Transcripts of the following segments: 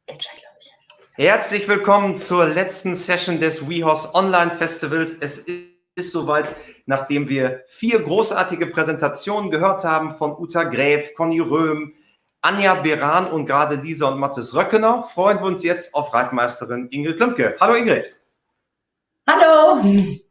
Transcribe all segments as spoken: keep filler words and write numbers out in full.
Herzlich willkommen zur letzten Session des WeHorse Online Festivals. Es ist soweit, nachdem wir vier großartige Präsentationen gehört haben von Uta Gräf, Conny Röhm, Anja Beran und gerade Lisa und Mathis Röckener, freuen wir uns jetzt auf Reitmeisterin Ingrid Lümpke. Hallo Ingrid. Hallo.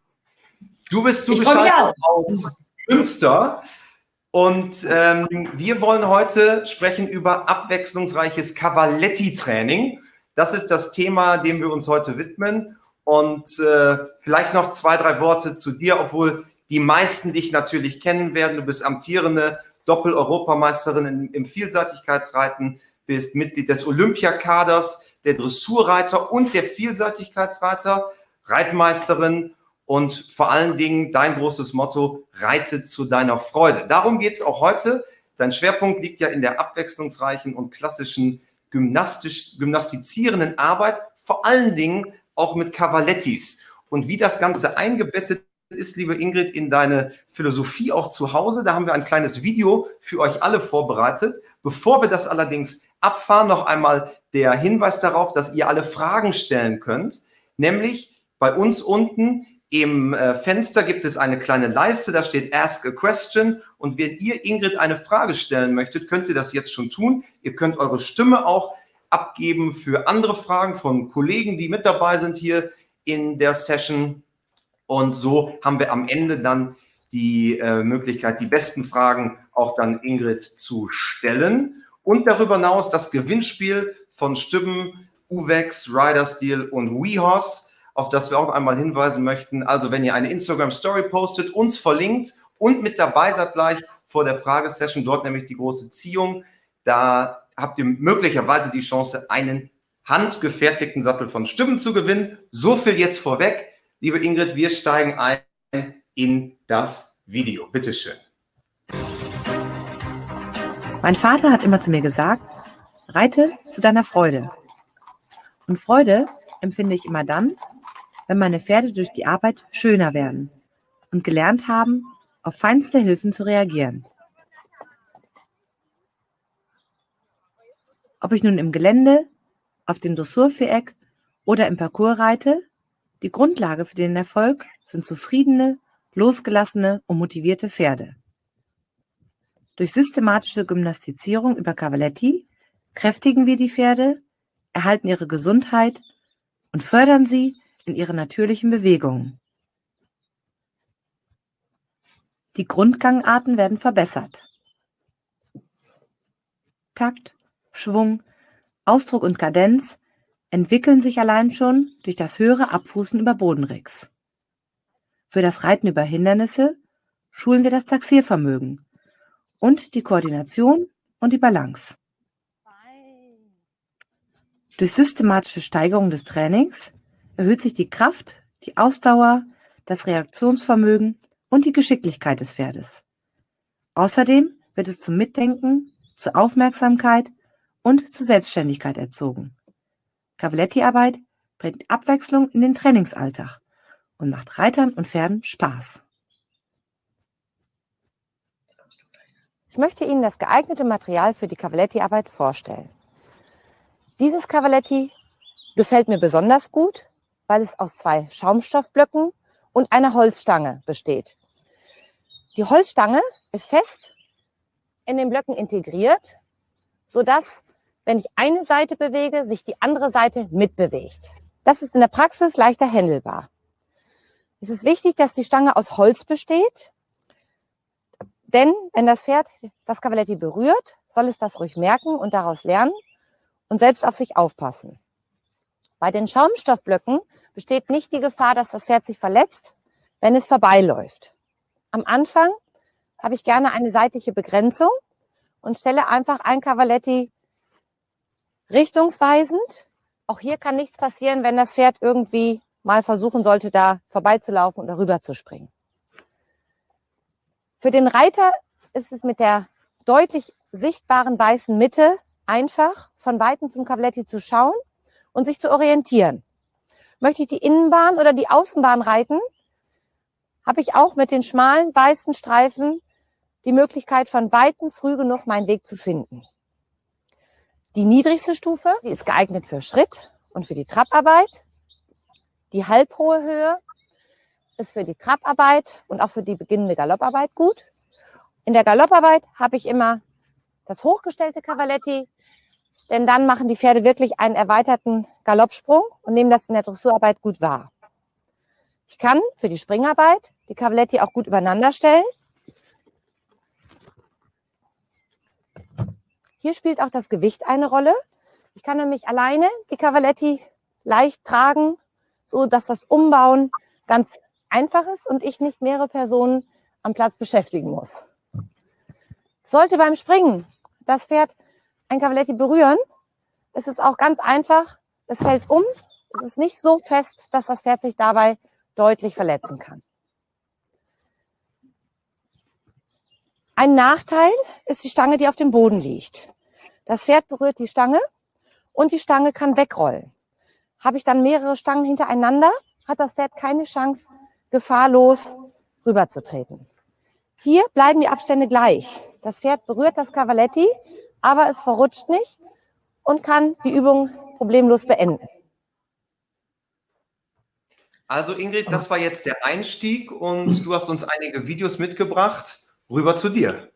Du bist zugeschaltet aus Münster und ähm, wir wollen heute sprechen über abwechslungsreiches Cavaletti-Training. Das ist das Thema, dem wir uns heute widmen. Und äh, vielleicht noch zwei, drei Worte zu dir, obwohl die meisten dich natürlich kennen werden. Du bist amtierende Doppel-Europameisterin im, im Vielseitigkeitsreiten, bist Mitglied des Olympiakaders, der Dressurreiter und der Vielseitigkeitsreiter, Reitmeisterin und vor allen Dingen dein großes Motto, reite zu deiner Freude. Darum geht es auch heute. Dein Schwerpunkt liegt ja in der abwechslungsreichen und klassischen gymnastisch, gymnastizierenden Arbeit, vor allen Dingen auch mit Cavalettis. Und wie das Ganze eingebettet ist, liebe Ingrid, in deine Philosophie auch zu Hause, da haben wir ein kleines Video für euch alle vorbereitet. Bevor wir das allerdings abfahren, noch einmal der Hinweis darauf, dass ihr alle Fragen stellen könnt. Nämlich bei uns unten im Fenster gibt es eine kleine Leiste, da steht Ask a Question. Und wenn ihr Ingrid eine Frage stellen möchtet, könnt ihr das jetzt schon tun. Ihr könnt eure Stimme auch abgeben für andere Fragen von Kollegen, die mit dabei sind hier in der Session. Und so haben wir am Ende dann die äh, Möglichkeit, die besten Fragen auch dann Ingrid zu stellen. Und darüber hinaus das Gewinnspiel von Stübben, Uvex, Ridersteel und WeHorse, auf das wir auch einmal hinweisen möchten. Also wenn ihr eine Instagram-Story postet, uns verlinkt und mit dabei seid gleich vor der Fragesession, dort nämlich die große Ziehung, da habt ihr möglicherweise die Chance, einen handgefertigten Sattel von Stübben zu gewinnen. So viel jetzt vorweg. Liebe Ingrid, wir steigen ein in das Video. Bitte schön. Mein Vater hat immer zu mir gesagt, reite zu deiner Freude. Und Freude empfinde ich immer dann, wenn meine Pferde durch die Arbeit schöner werden und gelernt haben, auf feinste Hilfen zu reagieren. Ob ich nun im Gelände, auf dem Dressurviereck oder im Parcours reite, die Grundlage für den Erfolg sind zufriedene, losgelassene und motivierte Pferde. Durch systematische Gymnastizierung über Cavaletti kräftigen wir die Pferde, erhalten ihre Gesundheit und fördern sie in ihren natürlichen Bewegungen. Die Grundgangarten werden verbessert. Takt, Schwung, Ausdruck und Kadenz entwickeln sich allein schon durch das höhere Abfußen über Bodenricks. Für das Reiten über Hindernisse schulen wir das Taxiervermögen und die Koordination und die Balance. Durch systematische Steigerung des Trainings erhöht sich die Kraft, die Ausdauer, das Reaktionsvermögen und die Geschicklichkeit des Pferdes. Außerdem wird es zum Mitdenken, zur Aufmerksamkeit und zur Selbstständigkeit erzogen. Cavaletti-Arbeit bringt Abwechslung in den Trainingsalltag und macht Reitern und Pferden Spaß. Ich möchte Ihnen das geeignete Material für die Cavaletti-Arbeit vorstellen. Dieses Cavaletti gefällt mir besonders gut, weil es aus zwei Schaumstoffblöcken und einer Holzstange besteht. Die Holzstange ist fest in den Blöcken integriert, sodass, wenn ich eine Seite bewege, sich die andere Seite mitbewegt. Das ist in der Praxis leichter händelbar. Es ist wichtig, dass die Stange aus Holz besteht, denn wenn das Pferd das Cavaletti berührt, soll es das ruhig merken und daraus lernen und selbst auf sich aufpassen. Bei den Schaumstoffblöcken besteht nicht die Gefahr, dass das Pferd sich verletzt, wenn es vorbeiläuft. Am Anfang habe ich gerne eine seitliche Begrenzung und stelle einfach ein Cavaletti richtungsweisend. Auch hier kann nichts passieren, wenn das Pferd irgendwie mal versuchen sollte, da vorbeizulaufen und darüber zu springen. Für den Reiter ist es mit der deutlich sichtbaren weißen Mitte einfach, von Weitem zum Cavaletti zu schauen und sich zu orientieren. Möchte ich die Innenbahn oder die Außenbahn reiten, habe ich auch mit den schmalen weißen Streifen die Möglichkeit, von Weitem früh genug meinen Weg zu finden. Die niedrigste Stufe, die ist geeignet für Schritt und für die Trapparbeit. Die halbhohe Höhe ist für die Trapparbeit und auch für die beginnende Galopparbeit gut. In der Galopparbeit habe ich immer das hochgestellte Cavaletti, denn dann machen die Pferde wirklich einen erweiterten Galoppsprung und nehmen das in der Dressurarbeit gut wahr. Ich kann für die Springarbeit die Cavaletti auch gut übereinander stellen. Hier spielt auch das Gewicht eine Rolle. Ich kann nämlich alleine die Cavaletti leicht tragen, so dass das Umbauen ganz einfach ist und ich nicht mehrere Personen am Platz beschäftigen muss. Sollte beim Springen das Pferd ein Cavaletti berühren, ist es auch ganz einfach. Es fällt um, es ist nicht so fest, dass das Pferd sich dabei deutlich verletzen kann. Ein Nachteil ist die Stange, die auf dem Boden liegt. Das Pferd berührt die Stange und die Stange kann wegrollen. Habe ich dann mehrere Stangen hintereinander, hat das Pferd keine Chance, gefahrlos rüberzutreten. Hier bleiben die Abstände gleich. Das Pferd berührt das Cavaletti, aber es verrutscht nicht und kann die Übung problemlos beenden. Also Ingrid, das war jetzt der Einstieg und du hast uns einige Videos mitgebracht. Rüber zu dir.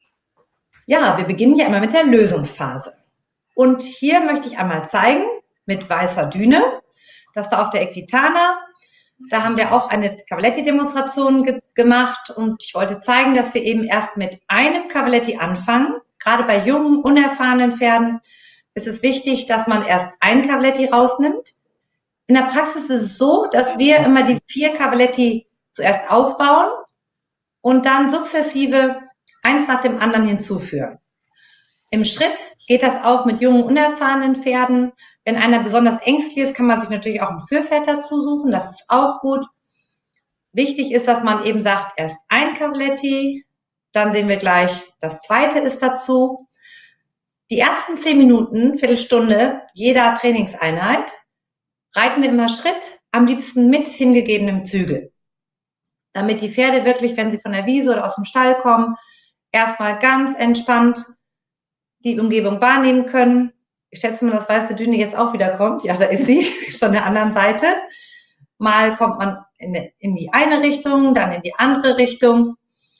Ja, wir beginnen ja immer mit der Lösungsphase. Und hier möchte ich einmal zeigen, mit weißer Düne, das war auf der Equitana. Da haben wir auch eine Cavaletti-Demonstration ge gemacht und ich wollte zeigen, dass wir eben erst mit einem Cavaletti anfangen. Gerade bei jungen, unerfahrenen Pferden ist es wichtig, dass man erst ein Cavaletti rausnimmt. In der Praxis ist es so, dass wir immer die vier Cavaletti zuerst aufbauen und dann sukzessive eins nach dem anderen hinzuführen. Im Schritt geht das auch mit jungen, unerfahrenen Pferden. Wenn einer besonders ängstlich ist, kann man sich natürlich auch ein Führpferd dazu suchen. Das ist auch gut. Wichtig ist, dass man eben sagt, erst ein Cavaletti, dann sehen wir gleich, das zweite ist dazu. Die ersten zehn Minuten, Viertelstunde jeder Trainingseinheit reiten wir immer Schritt, am liebsten mit hingegebenem Zügel. Damit die Pferde wirklich, wenn sie von der Wiese oder aus dem Stall kommen, erstmal ganz entspannt die Umgebung wahrnehmen können. Ich schätze mal, dass weiße Düne jetzt auch wieder kommt. Ja, da ist sie, von der anderen Seite. Mal kommt man in, in die eine Richtung, dann in die andere Richtung.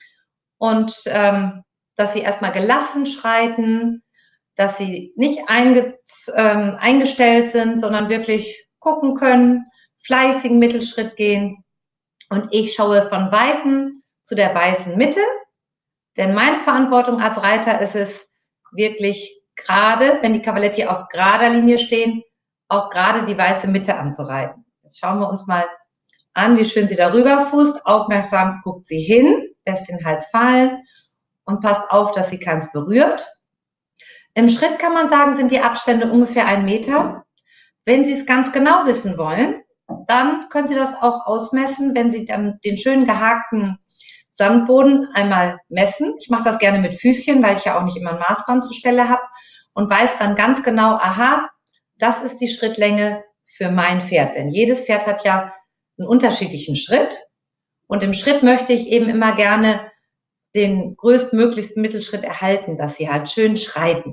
Und ähm, dass sie erstmal gelassen schreiten, dass sie nicht einge, ähm, eingestellt sind, sondern wirklich gucken können, fleißigen Mittelschritt gehen. Und ich schaue von Weitem zu der weißen Mitte, denn meine Verantwortung als Reiter ist es, wirklich gerade, wenn die Cavaletti auf gerader Linie stehen, auch gerade die weiße Mitte anzureiten. Jetzt schauen wir uns mal an, wie schön sie darüber fußt. Aufmerksam guckt sie hin, lässt den Hals fallen und passt auf, dass sie keins berührt. Im Schritt kann man sagen, sind die Abstände ungefähr ein Meter. Wenn Sie es ganz genau wissen wollen, dann können Sie das auch ausmessen, wenn Sie dann den schön gehakten Sandboden einmal messen. Ich mache das gerne mit Füßchen, weil ich ja auch nicht immer ein Maßband zur Stelle habe und weiß dann ganz genau, aha, das ist die Schrittlänge für mein Pferd. Denn jedes Pferd hat ja einen unterschiedlichen Schritt und im Schritt möchte ich eben immer gerne den größtmöglichsten Mittelschritt erhalten, dass sie halt schön schreiten.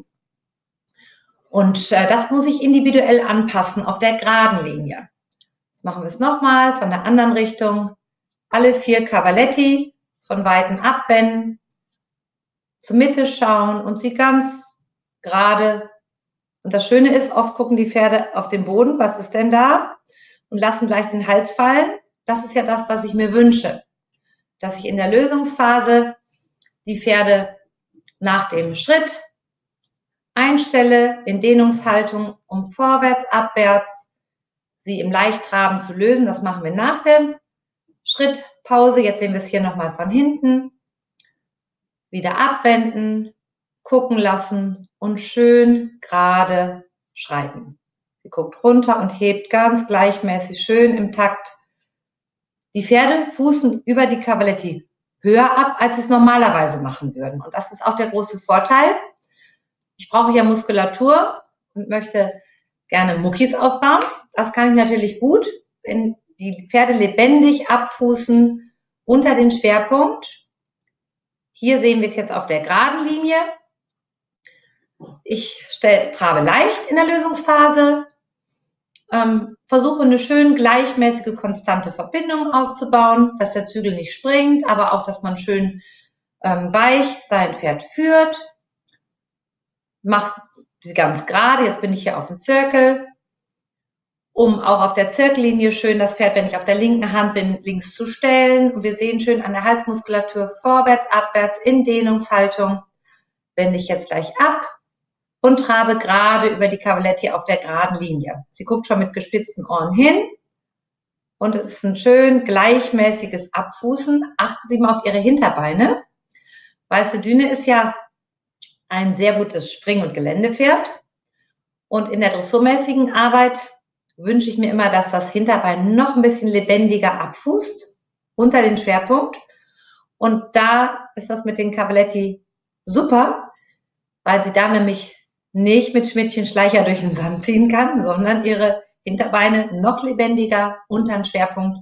Und äh, das muss ich individuell anpassen auf der geraden Linie. Jetzt machen wir es nochmal von der anderen Richtung. Alle vier Cavaletti von Weitem abwenden, zur Mitte schauen und sie ganz gerade. Und das Schöne ist, oft gucken die Pferde auf den Boden, was ist denn da? Und lassen gleich den Hals fallen. Das ist ja das, was ich mir wünsche. Dass ich in der Lösungsphase die Pferde nach dem Schritt einstelle, in Dehnungshaltung, um vorwärts, abwärts, sie im Leichttraben zu lösen. Das machen wir nach dem Schritt, Pause. Jetzt sehen wir es hier nochmal von hinten. Wieder abwenden, gucken lassen und schön gerade schreiten. Sie guckt runter und hebt ganz gleichmäßig, schön im Takt. Die Pferde fußen über die Cavaletti höher ab, als sie es normalerweise machen würden. Und das ist auch der große Vorteil. Ich brauche ja Muskulatur und möchte gerne Muckis aufbauen. Das kann ich natürlich gut, wenn die Pferde lebendig abfußen unter den Schwerpunkt. Hier sehen wir es jetzt auf der geraden Linie. Ich stell, trabe leicht in der Lösungsphase, ähm, versuche eine schön gleichmäßige, konstante Verbindung aufzubauen, dass der Zügel nicht springt, aber auch, dass man schön ähm, weich sein Pferd führt. Mach sie ganz gerade, jetzt bin ich hier auf dem Zirkel, um auch auf der Zirkellinie schön das Pferd, wenn ich auf der linken Hand bin, links zu stellen. Und wir sehen schön an der Halsmuskulatur vorwärts, abwärts in Dehnungshaltung. Wende ich jetzt gleich ab und trabe gerade über die Cavaletti auf der geraden Linie. Sie guckt schon mit gespitzten Ohren hin und es ist ein schön gleichmäßiges Abfußen. Achten Sie mal auf Ihre Hinterbeine. Weiße Düne ist ja ein sehr gutes Spring- und Geländepferd und in der dressurmäßigen Arbeit wünsche ich mir immer, dass das Hinterbein noch ein bisschen lebendiger abfußt unter den Schwerpunkt. Und da ist das mit den Cavaletti super, weil sie da nämlich nicht mit Schmidtchen-Schleicher durch den Sand ziehen kann, sondern ihre Hinterbeine noch lebendiger unter den Schwerpunkt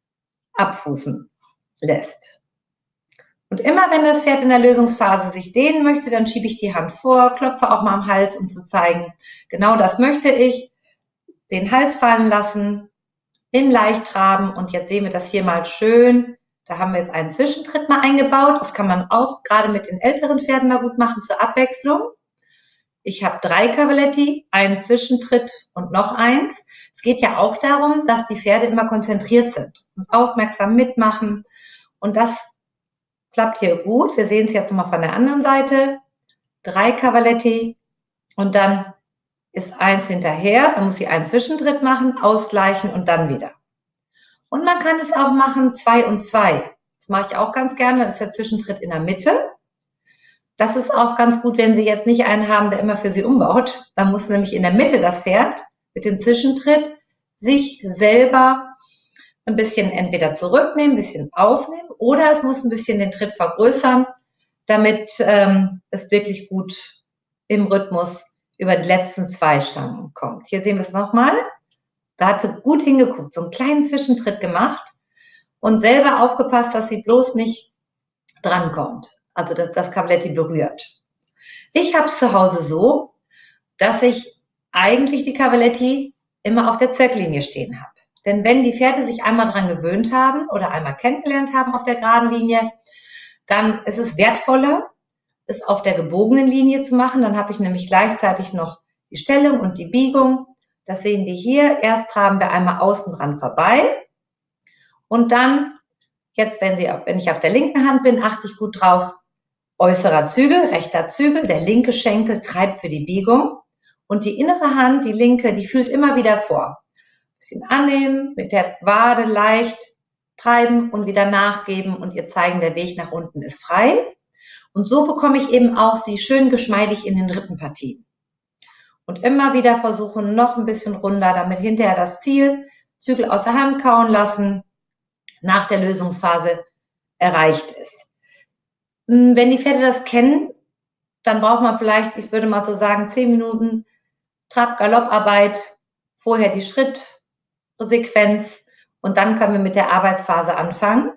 abfußen lässt. Und immer wenn das Pferd in der Lösungsphase sich dehnen möchte, dann schiebe ich die Hand vor, klopfe auch mal am Hals, um zu zeigen, genau das möchte ich. Den Hals fallen lassen, im Leichttraben und jetzt sehen wir das hier mal schön. Da haben wir jetzt einen Zwischentritt mal eingebaut. Das kann man auch gerade mit den älteren Pferden mal gut machen zur Abwechslung. Ich habe drei Cavaletti, einen Zwischentritt und noch eins. Es geht ja auch darum, dass die Pferde immer konzentriert sind und aufmerksam mitmachen. Und das klappt hier gut. Wir sehen es jetzt nochmal von der anderen Seite. Drei Cavaletti und dann ist eins hinterher, dann muss sie einen Zwischentritt machen, ausgleichen und dann wieder. Und man kann es auch machen, zwei und zwei. Das mache ich auch ganz gerne, das ist der Zwischentritt in der Mitte. Das ist auch ganz gut, wenn Sie jetzt nicht einen haben, der immer für Sie umbaut. Dann muss nämlich in der Mitte das Pferd mit dem Zwischentritt sich selber ein bisschen entweder zurücknehmen, ein bisschen aufnehmen oder es muss ein bisschen den Tritt vergrößern, damit ähm, es wirklich gut im Rhythmus über die letzten zwei Stangen kommt. Hier sehen wir es nochmal. Da hat sie gut hingeguckt, so einen kleinen Zwischentritt gemacht und selber aufgepasst, dass sie bloß nicht drankommt, also dass das Cavaletti berührt. Ich habe es zu Hause so, dass ich eigentlich die Cavaletti immer auf der Zirkellinie stehen habe. Denn wenn die Pferde sich einmal dran gewöhnt haben oder einmal kennengelernt haben auf der geraden Linie, dann ist es wertvoller, es auf der gebogenen Linie zu machen. Dann habe ich nämlich gleichzeitig noch die Stellung und die Biegung. Das sehen wir hier. Erst traben wir einmal außen dran vorbei. Und dann, jetzt wenn, Sie, wenn ich auf der linken Hand bin, achte ich gut drauf. Äußerer Zügel, rechter Zügel, der linke Schenkel treibt für die Biegung. Und die innere Hand, die linke, die fühlt immer wieder vor. Ein bisschen annehmen, mit der Wade leicht treiben und wieder nachgeben und ihr zeigen, der Weg nach unten ist frei. Und so bekomme ich eben auch sie schön geschmeidig in den Rippenpartien. Und immer wieder versuchen, noch ein bisschen runder, damit hinterher das Ziel, Zügel aus der Hand kauen lassen, nach der Lösungsphase erreicht ist. Wenn die Pferde das kennen, dann braucht man vielleicht, ich würde mal so sagen, zehn Minuten Trab-Galopp-Arbeit, vorher die Schrittsequenz und dann können wir mit der Arbeitsphase anfangen.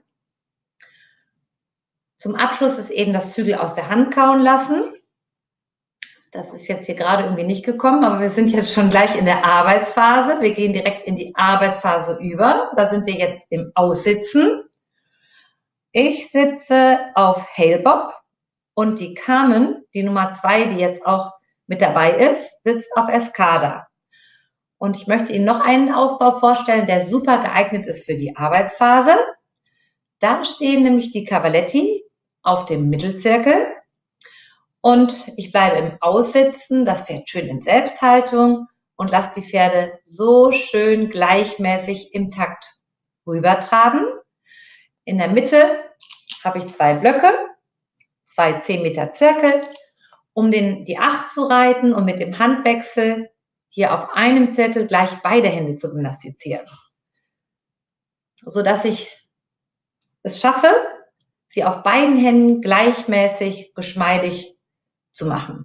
Zum Abschluss ist eben das Zügel aus der Hand kauen lassen. Das ist jetzt hier gerade irgendwie nicht gekommen, aber wir sind jetzt schon gleich in der Arbeitsphase. Wir gehen direkt in die Arbeitsphase über. Da sind wir jetzt im Aussitzen. Ich sitze auf Hailbob und die Carmen, die Nummer zwei, die jetzt auch mit dabei ist, sitzt auf Escada. Und ich möchte Ihnen noch einen Aufbau vorstellen, der super geeignet ist für die Arbeitsphase. Da stehen nämlich die Cavaletti auf dem Mittelzirkel und ich bleibe im Aussitzen, das Pferd schön in Selbsthaltung und lasse die Pferde so schön gleichmäßig im Takt rübertraben. In der Mitte habe ich zwei Blöcke, zwei zehn Meter Zirkel, um den, die acht zu reiten und mit dem Handwechsel hier auf einem Zirkel gleich beide Hände zu gymnastizieren, sodass ich es schaffe, sie auf beiden Händen gleichmäßig, geschmeidig zu machen.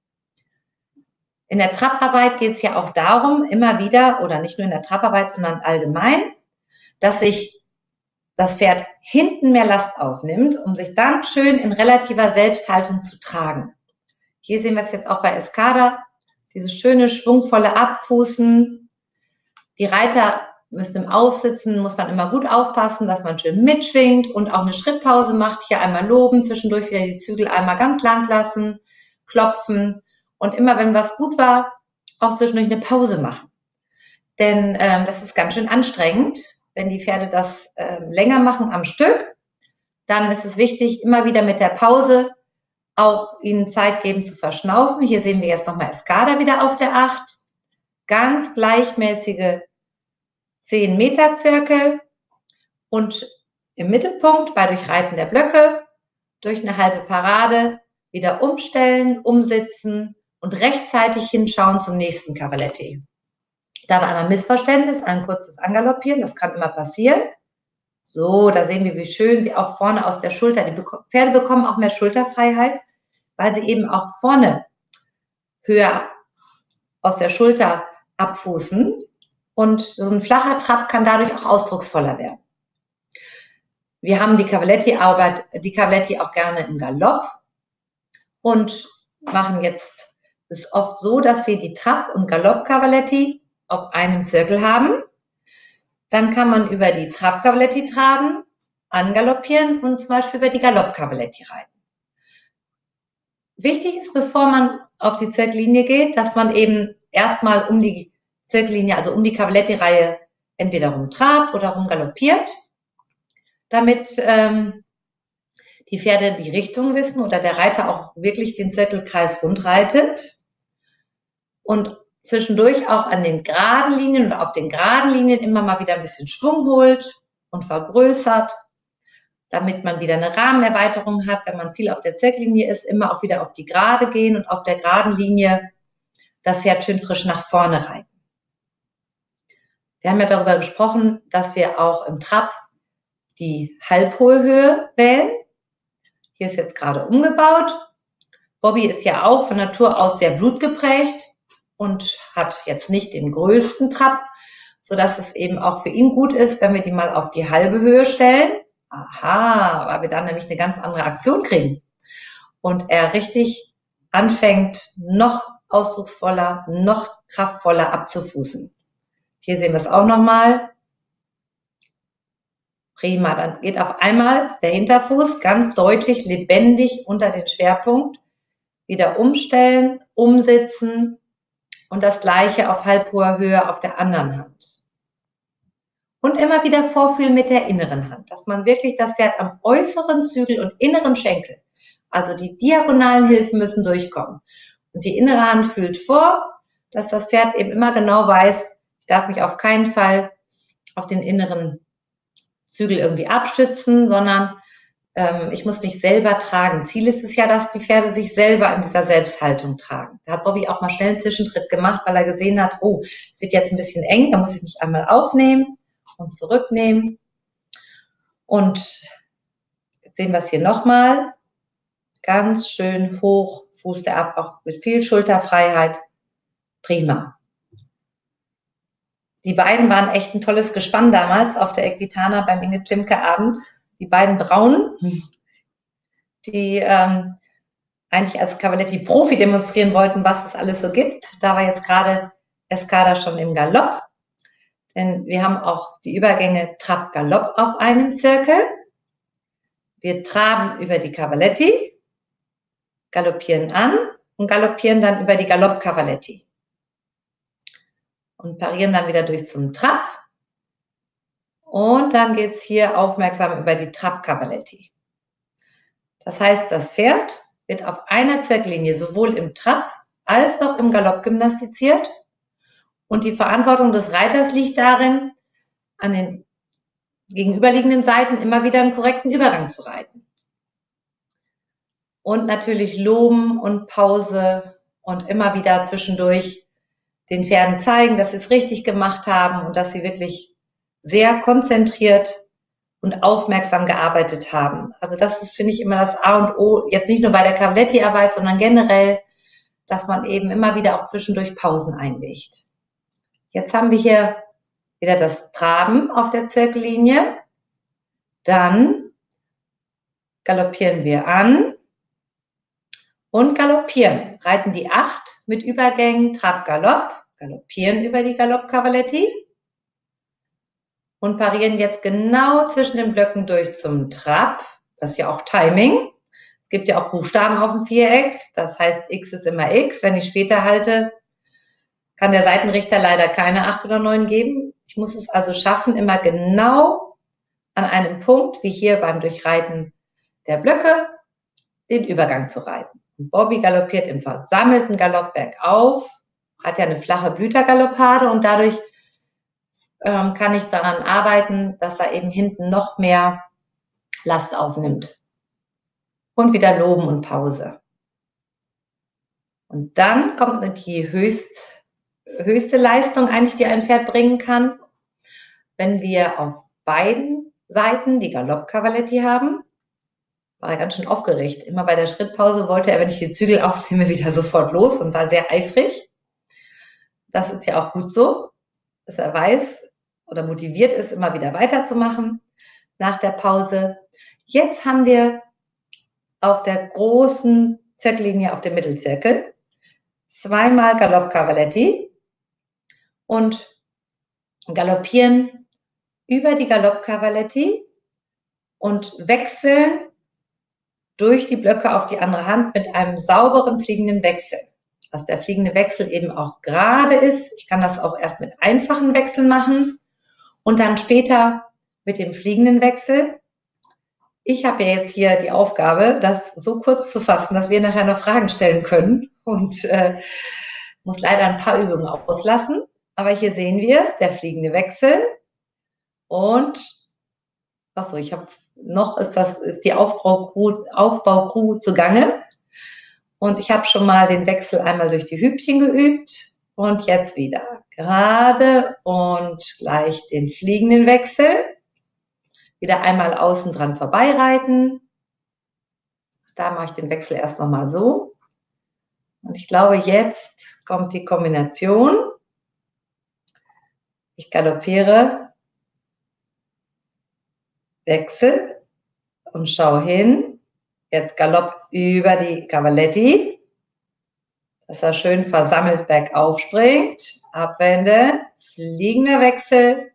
In der Trabarbeit geht es ja auch darum, immer wieder, oder nicht nur in der Trabarbeit, sondern allgemein, dass sich das Pferd hinten mehr Last aufnimmt, um sich dann schön in relativer Selbsthaltung zu tragen. Hier sehen wir es jetzt auch bei Escada, dieses schöne, schwungvolle Abfußen. Die Reiter müssen im Aufsitzen, muss man immer gut aufpassen, dass man schön mitschwingt und auch eine Schrittpause macht. Hier einmal loben, zwischendurch wieder die Zügel einmal ganz lang lassen, klopfen und immer, wenn was gut war, auch zwischendurch eine Pause machen. Denn ähm, das ist ganz schön anstrengend, wenn die Pferde das ähm, länger machen am Stück. Dann ist es wichtig, immer wieder mit der Pause auch ihnen Zeit geben zu verschnaufen. Hier sehen wir jetzt nochmal Escada wieder auf der acht. Ganz gleichmäßige zehn Meter Zirkel und im Mittelpunkt bei Durchreiten der Blöcke durch eine halbe Parade wieder umstellen, umsitzen und rechtzeitig hinschauen zum nächsten Cavaletti. Da war einmal Missverständnis, ein kurzes Angaloppieren, das kann immer passieren. So, da sehen wir, wie schön sie auch vorne aus der Schulter, die Pferde bekommen auch mehr Schulterfreiheit, weil sie eben auch vorne höher aus der Schulter abfußen und so ein flacher Trab kann dadurch auch ausdrucksvoller werden. Wir haben die Cavaletti-Arbeit, die Cavaletti auch gerne im Galopp und machen jetzt es oft so, dass wir die Trab- und Galopp-Cavaletti auf einem Zirkel haben. Dann kann man über die Trab-Cavaletti traben, angaloppieren und zum Beispiel über die Galopp-Cavaletti reiten. Wichtig ist, bevor man auf die Zirkellinie geht, dass man eben erstmal um die Zirkellinie, also um die Cavaletti-Reihe, entweder rumtrabt oder rumgaloppiert, damit ähm, die Pferde die Richtung wissen oder der Reiter auch wirklich den Zirkelkreis rund reitet und zwischendurch auch an den geraden Linien oder auf den geraden Linien immer mal wieder ein bisschen Schwung holt und vergrößert, damit man wieder eine Rahmenerweiterung hat. Wenn man viel auf der Zirkellinie ist, immer auch wieder auf die Gerade gehen und auf der geraden Linie das Pferd schön frisch nach vorne reiten. Wir haben ja darüber gesprochen, dass wir auch im Trab die halbhohe Höhe wählen. Hier ist jetzt gerade umgebaut. Bobby ist ja auch von Natur aus sehr blutgeprägt und hat jetzt nicht den größten Trab, sodass es eben auch für ihn gut ist, wenn wir die mal auf die halbe Höhe stellen. Aha, weil wir dann nämlich eine ganz andere Aktion kriegen. Und er richtig anfängt, noch ausdrucksvoller, noch kraftvoller abzufußen. Hier sehen wir es auch nochmal. Prima, dann geht auf einmal der Hinterfuß ganz deutlich lebendig unter den Schwerpunkt. Wieder umstellen, umsitzen und das Gleiche auf halbhoher Höhe auf der anderen Hand. Und immer wieder vorfühlen mit der inneren Hand, dass man wirklich das Pferd am äußeren Zügel und inneren Schenkel, also die diagonalen Hilfen müssen durchkommen. Und die innere Hand fühlt vor, dass das Pferd eben immer genau weiß, ich darf mich auf keinen Fall auf den inneren Zügel irgendwie abstützen, sondern ähm, ich muss mich selber tragen. Ziel ist es ja, dass die Pferde sich selber in dieser Selbsthaltung tragen. Da hat Bobby auch mal schnell einen Zwischentritt gemacht, weil er gesehen hat, oh, es wird jetzt ein bisschen eng, da muss ich mich einmal aufnehmen und zurücknehmen. Und jetzt sehen wir es hier nochmal. Ganz schön hoch, Fuß der ab, auch mit viel Schulterfreiheit. Prima. Die beiden waren echt ein tolles Gespann damals auf der Equitana beim Inge Klimke Abend. Die beiden Braunen, die ähm, eigentlich als Cavaletti-Profi demonstrieren wollten, was es alles so gibt. Da war jetzt gerade Escada schon im Galopp. Denn wir haben auch die Übergänge Trab-Galopp auf einem Zirkel. Wir traben über die Cavaletti, galoppieren an und galoppieren dann über die Galopp-Cavaletti. Und parieren dann wieder durch zum Trab. Und dann geht es hier aufmerksam über die Trab-Cavaletti. Das heißt, das Pferd wird auf einer Zirkellinie sowohl im Trab als auch im Galopp gymnastiziert. Und die Verantwortung des Reiters liegt darin, an den gegenüberliegenden Seiten immer wieder einen korrekten Übergang zu reiten. Und natürlich loben und Pause und immer wieder zwischendurch den Pferden zeigen, dass sie es richtig gemacht haben und dass sie wirklich sehr konzentriert und aufmerksam gearbeitet haben. Also das ist, finde ich, immer das A und O, jetzt nicht nur bei der Cavaletti-Arbeit, sondern generell, dass man eben immer wieder auch zwischendurch Pausen einlegt. Jetzt haben wir hier wieder das Traben auf der Zirkellinie. Dann galoppieren wir an Und galoppieren. Reiten die acht mit Übergängen, Trab, Galopp, galoppieren über die Galopp-Cavaletti und parieren jetzt genau zwischen den Blöcken durch zum Trab. Das ist ja auch Timing. Es gibt ja auch Buchstaben auf dem Viereck. Das heißt, X ist immer X. Wenn ich später halte, kann der Seitenrichter leider keine acht oder neun geben. Ich muss es also schaffen, immer genau an einem Punkt, wie hier beim Durchreiten der Blöcke, den Übergang zu reiten. Bobby galoppiert im versammelten Galopp bergauf, hat ja eine flache Blütergaloppade und dadurch ähm, kann ich daran arbeiten, dass er eben hinten noch mehr Last aufnimmt. Und wieder loben und Pause. Und dann kommt die höchst, höchste Leistung eigentlich, die ein Pferd bringen kann, wenn wir auf beiden Seiten die Galopp-Cavaletti haben. War er ganz schön aufgeregt. Immer bei der Schrittpause wollte er, wenn ich die Zügel aufnehme, wieder sofort los und war sehr eifrig. Das ist ja auch gut so, dass er weiß oder motiviert ist, immer wieder weiterzumachen nach der Pause. Jetzt haben wir auf der großen Zirkellinie auf dem Mittelzirkel zweimal Galopp-Cavaletti und galoppieren über die Galopp-Cavaletti und wechseln durch die Blöcke auf die andere Hand mit einem sauberen fliegenden Wechsel. Dass der fliegende Wechsel eben auch gerade ist. Ich kann das auch erst mit einfachen Wechseln machen und dann später mit dem fliegenden Wechsel. Ich habe ja jetzt hier die Aufgabe, das so kurz zu fassen, dass wir nachher noch Fragen stellen können und äh, muss leider ein paar Übungen auslassen. Aber hier sehen wir es, der fliegende Wechsel und achso, ich habe noch ist das ist die Aufbaukuh, Aufbaukuh zugange und ich habe schon mal den Wechsel einmal durch die Hübchen geübt und jetzt wieder gerade und gleich den fliegenden Wechsel, wieder einmal außen dran vorbeireiten, da mache ich den Wechsel erst noch mal so und ich glaube, jetzt kommt die Kombination, ich galoppiere, Wechsel und schau hin. Jetzt Galopp über die Cavaletti, dass er schön versammelt bergauf springt. Abwende, fliegender Wechsel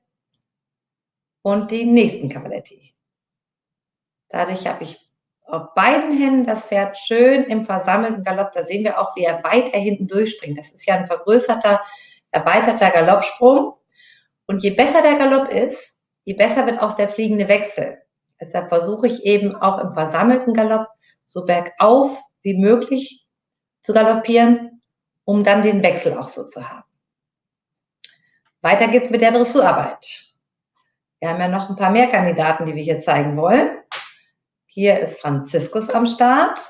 und die nächsten Cavaletti. Dadurch habe ich auf beiden Händen das Pferd schön im versammelten Galopp. Da sehen wir auch, wie er weit er hinten durchspringt. Das ist ja ein vergrößerter, erweiterter Galoppsprung. Und je besser der Galopp ist, je besser wird auch der fliegende Wechsel. Deshalb versuche ich eben auch im versammelten Galopp so bergauf wie möglich zu galoppieren, um dann den Wechsel auch so zu haben. Weiter geht's mit der Dressurarbeit. Wir haben ja noch ein paar mehr Kandidaten, die wir hier zeigen wollen. Hier ist Franziskus am Start.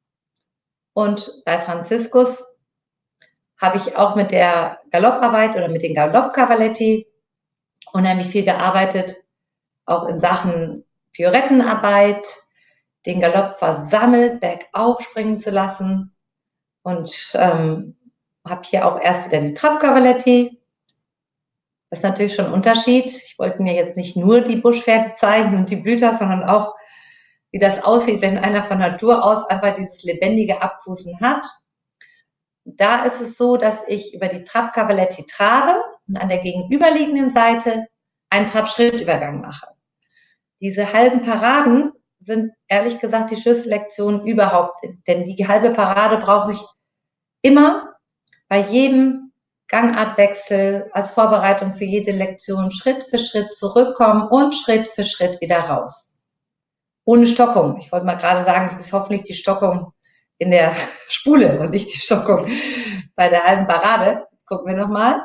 Und bei Franziskus habe ich auch mit der Galopparbeit oder mit den Galopp-Cavaletti unheimlich viel gearbeitet, auch in Sachen Pirouettenarbeit, den Galopp versammelt bergauf springen zu lassen und ähm, habe hier auch erst wieder die Trab-Cavaletti. Das ist natürlich schon ein Unterschied. Ich wollte mir jetzt nicht nur die Buschpferde zeigen und die Blüter, sondern auch, wie das aussieht, wenn einer von Natur aus einfach dieses lebendige Abfußen hat. Da ist es so, dass ich über die Trab-Cavaletti trabe und an der gegenüberliegenden Seite einen Trab-Schrittübergang mache. Diese halben Paraden sind ehrlich gesagt die Schlüssellektion überhaupt, denn die halbe Parade brauche ich immer bei jedem Gangartwechsel als Vorbereitung für jede Lektion Schritt für Schritt zurückkommen und Schritt für Schritt wieder raus. Ohne Stockung. Ich wollte mal gerade sagen, das ist hoffentlich die Stockung in der Spule und nicht die Stockung bei der halben Parade. Gucken wir nochmal.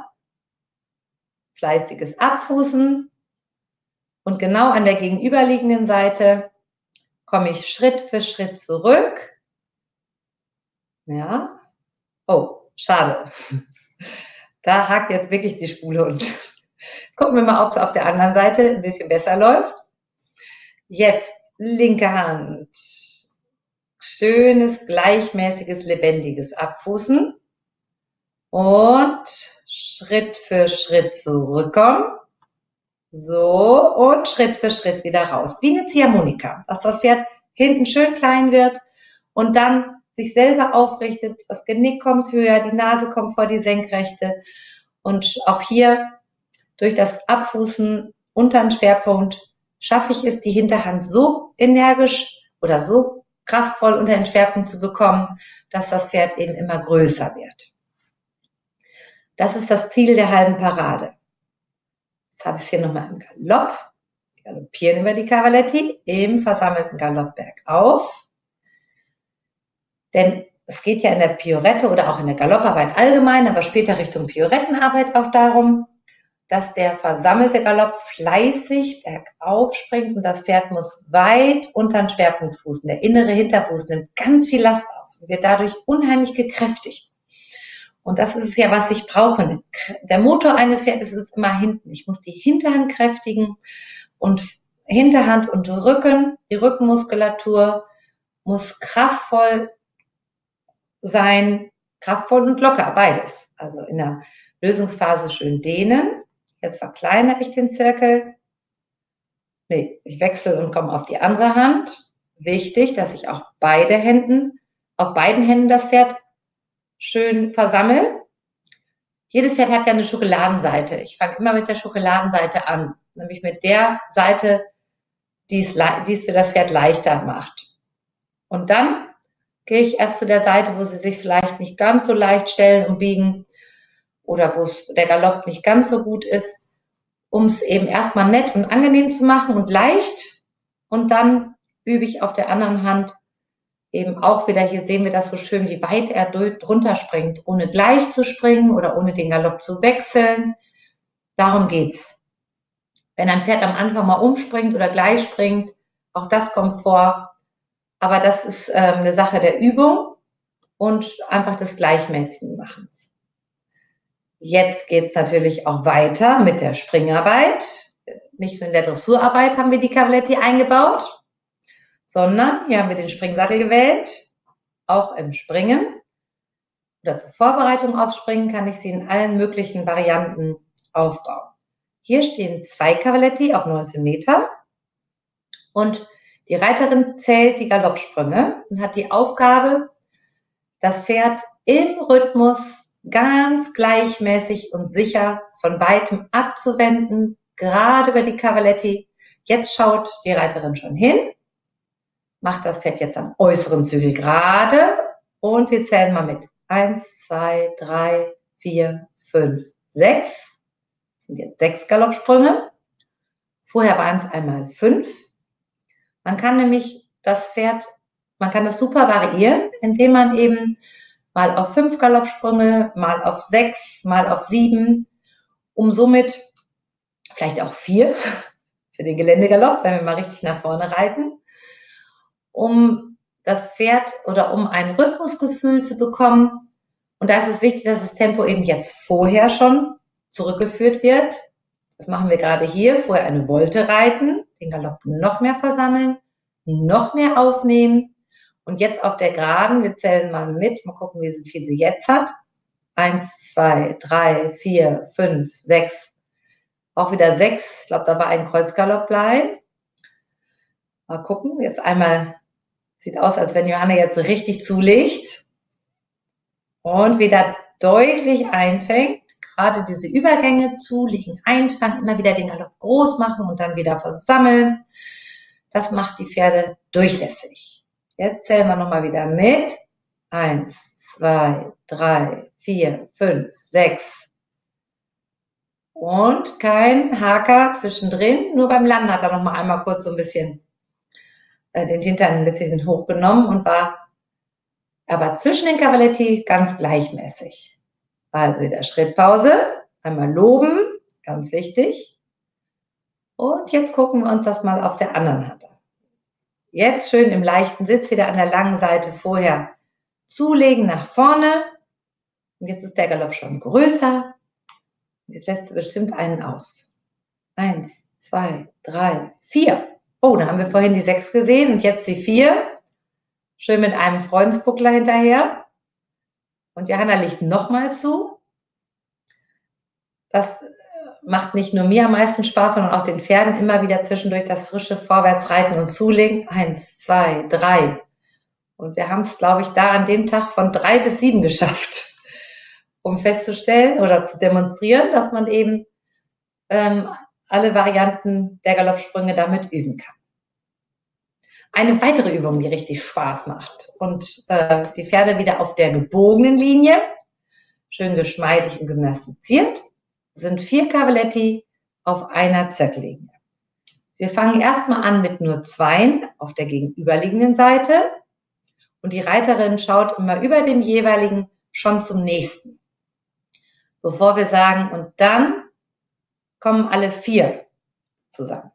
Fleißiges Abfußen. Und genau an der gegenüberliegenden Seite komme ich Schritt für Schritt zurück. Ja. Oh, schade. Da hakt jetzt wirklich die Spule und gucken wir mal, ob es auf der anderen Seite ein bisschen besser läuft. Jetzt linke Hand. Schönes, gleichmäßiges, lebendiges Abfußen. Und Schritt für Schritt zurückkommen. So, und Schritt für Schritt wieder raus. Wie eine Ziehharmonika, dass das Pferd hinten schön klein wird und dann sich selber aufrichtet, das Genick kommt höher, die Nase kommt vor die Senkrechte und auch hier durch das Abfußen unter den Schwerpunkt schaffe ich es, die Hinterhand so energisch oder so kraftvoll unter den Schwerpunkt zu bekommen, dass das Pferd eben immer größer wird. Das ist das Ziel der halben Parade. Jetzt habe ich es hier nochmal im Galopp. Wir galoppieren über die Cavaletti im versammelten Galopp bergauf. Denn es geht ja in der Piorette oder auch in der Galopparbeit allgemein, aber später Richtung Piorettenarbeit auch darum, dass der versammelte Galopp fleißig bergauf springt und das Pferd muss weit unter den Schwerpunkt fußen. Der innere Hinterfuß nimmt ganz viel Last auf und wird dadurch unheimlich gekräftigt. Und das ist es ja, was ich brauche. Der Motor eines Pferdes ist immer hinten. Ich muss die Hinterhand kräftigen und Hinterhand und Rücken, die Rückenmuskulatur muss kraftvoll sein, kraftvoll und locker, beides. Also in der Lösungsphase schön dehnen. Jetzt verkleinere ich den Zirkel. Nee, ich wechsle und komme auf die andere Hand. Wichtig, dass ich auch beide Händen, auf beiden Händen das Pferd schön versammle. Jedes Pferd hat ja eine Schokoladenseite. Ich fange immer mit der Schokoladenseite an, nämlich mit der Seite, die es, die es für das Pferd leichter macht. Und dann gehe ich erst zu der Seite, wo sie sich vielleicht nicht ganz so leicht stellen und biegen oder wo es der Galopp nicht ganz so gut ist, um es eben erstmal nett und angenehm zu machen und leicht. Und dann übe ich auf der anderen Hand eben auch wieder, hier sehen wir das so schön, wie weit er drunter springt, ohne gleich zu springen oder ohne den Galopp zu wechseln. Darum geht's. Wenn ein Pferd am Anfang mal umspringt oder gleich springt, auch das kommt vor. Aber das ist äh, eine Sache der Übung und einfach des gleichmäßigen Machens. Jetzt geht's natürlich auch weiter mit der Springarbeit. Nicht nur in der Dressurarbeit haben wir die Cavaletti eingebaut, sondern hier haben wir den Springsattel gewählt, auch im Springen. Oder zur Vorbereitung aufs Springen kann ich sie in allen möglichen Varianten aufbauen. Hier stehen zwei Cavaletti auf neunzehn Meter und die Reiterin zählt die Galoppsprünge und hat die Aufgabe, das Pferd im Rhythmus ganz gleichmäßig und sicher von weitem abzuwenden, gerade über die Cavaletti. Jetzt schaut die Reiterin schon hin, macht das Pferd jetzt am äußeren Zügel gerade und wir zählen mal mit. Eins, zwei, drei, vier, fünf, sechs. Das sind jetzt sechs Galoppsprünge. Vorher waren es einmal fünf. Man kann nämlich das Pferd, man kann das super variieren, indem man eben mal auf fünf Galoppsprünge, mal auf sechs, mal auf sieben, um somit vielleicht auch vier für den Geländegalopp, wenn wir mal richtig nach vorne reiten, um das Pferd oder um ein Rhythmusgefühl zu bekommen. Und da ist es wichtig, dass das Tempo eben jetzt vorher schon zurückgeführt wird. Das machen wir gerade hier. Vorher eine Volte reiten, den Galopp noch mehr versammeln, noch mehr aufnehmen. Und jetzt auf der Geraden, wir zählen mal mit, mal gucken, wie viel sie jetzt hat. Eins, zwei, drei, vier, fünf, sechs. Auch wieder sechs. Ich glaube, da war ein Kreuzgalopp bei. Mal gucken. Jetzt einmal, sieht aus, als wenn Johanna jetzt richtig zulegt. Und wieder deutlich einfängt. Gerade diese Übergänge, zulegen, einfangen, immer wieder den Galopp groß machen und dann wieder versammeln. Das macht die Pferde durchlässig. Jetzt zählen wir nochmal wieder mit. Eins, zwei, drei, vier, fünf, sechs. Und kein Haker zwischendrin. Nur beim Landen hat er nochmal einmal kurz so ein bisschen äh, den Hintern ein bisschen hochgenommen und war aber zwischen den Cavaletti ganz gleichmäßig. Also wieder Schrittpause. Einmal loben, ganz wichtig. Und jetzt gucken wir uns das mal auf der anderen Hand an. Jetzt schön im leichten Sitz wieder an der langen Seite vorher zulegen nach vorne. Und jetzt ist der Galopp schon größer. Jetzt lässt du bestimmt einen aus. Eins, zwei, drei, vier. Oh, da haben wir vorhin die sechs gesehen und jetzt die vier. Schön mit einem Freundesbuckler hinterher. Und Johanna legt nochmal zu. Das macht nicht nur mir am meisten Spaß, sondern auch den Pferden immer wieder zwischendurch das frische Vorwärtsreiten und Zulegen. Eins, zwei, drei. Und wir haben es, glaube ich, da an dem Tag von drei bis sieben geschafft, um festzustellen oder zu demonstrieren, dass man eben ähm, alle Varianten der Galoppsprünge damit üben kann. Eine weitere Übung, die richtig Spaß macht und äh, die Pferde wieder auf der gebogenen Linie, schön geschmeidig und gymnastiziert, sind vier Cavaletti auf einer Zirkellinie. Wir fangen erstmal an mit nur Zweien auf der gegenüberliegenden Seite und die Reiterin schaut immer über dem jeweiligen schon zum nächsten. Bevor wir sagen, und dann kommen alle vier zusammen.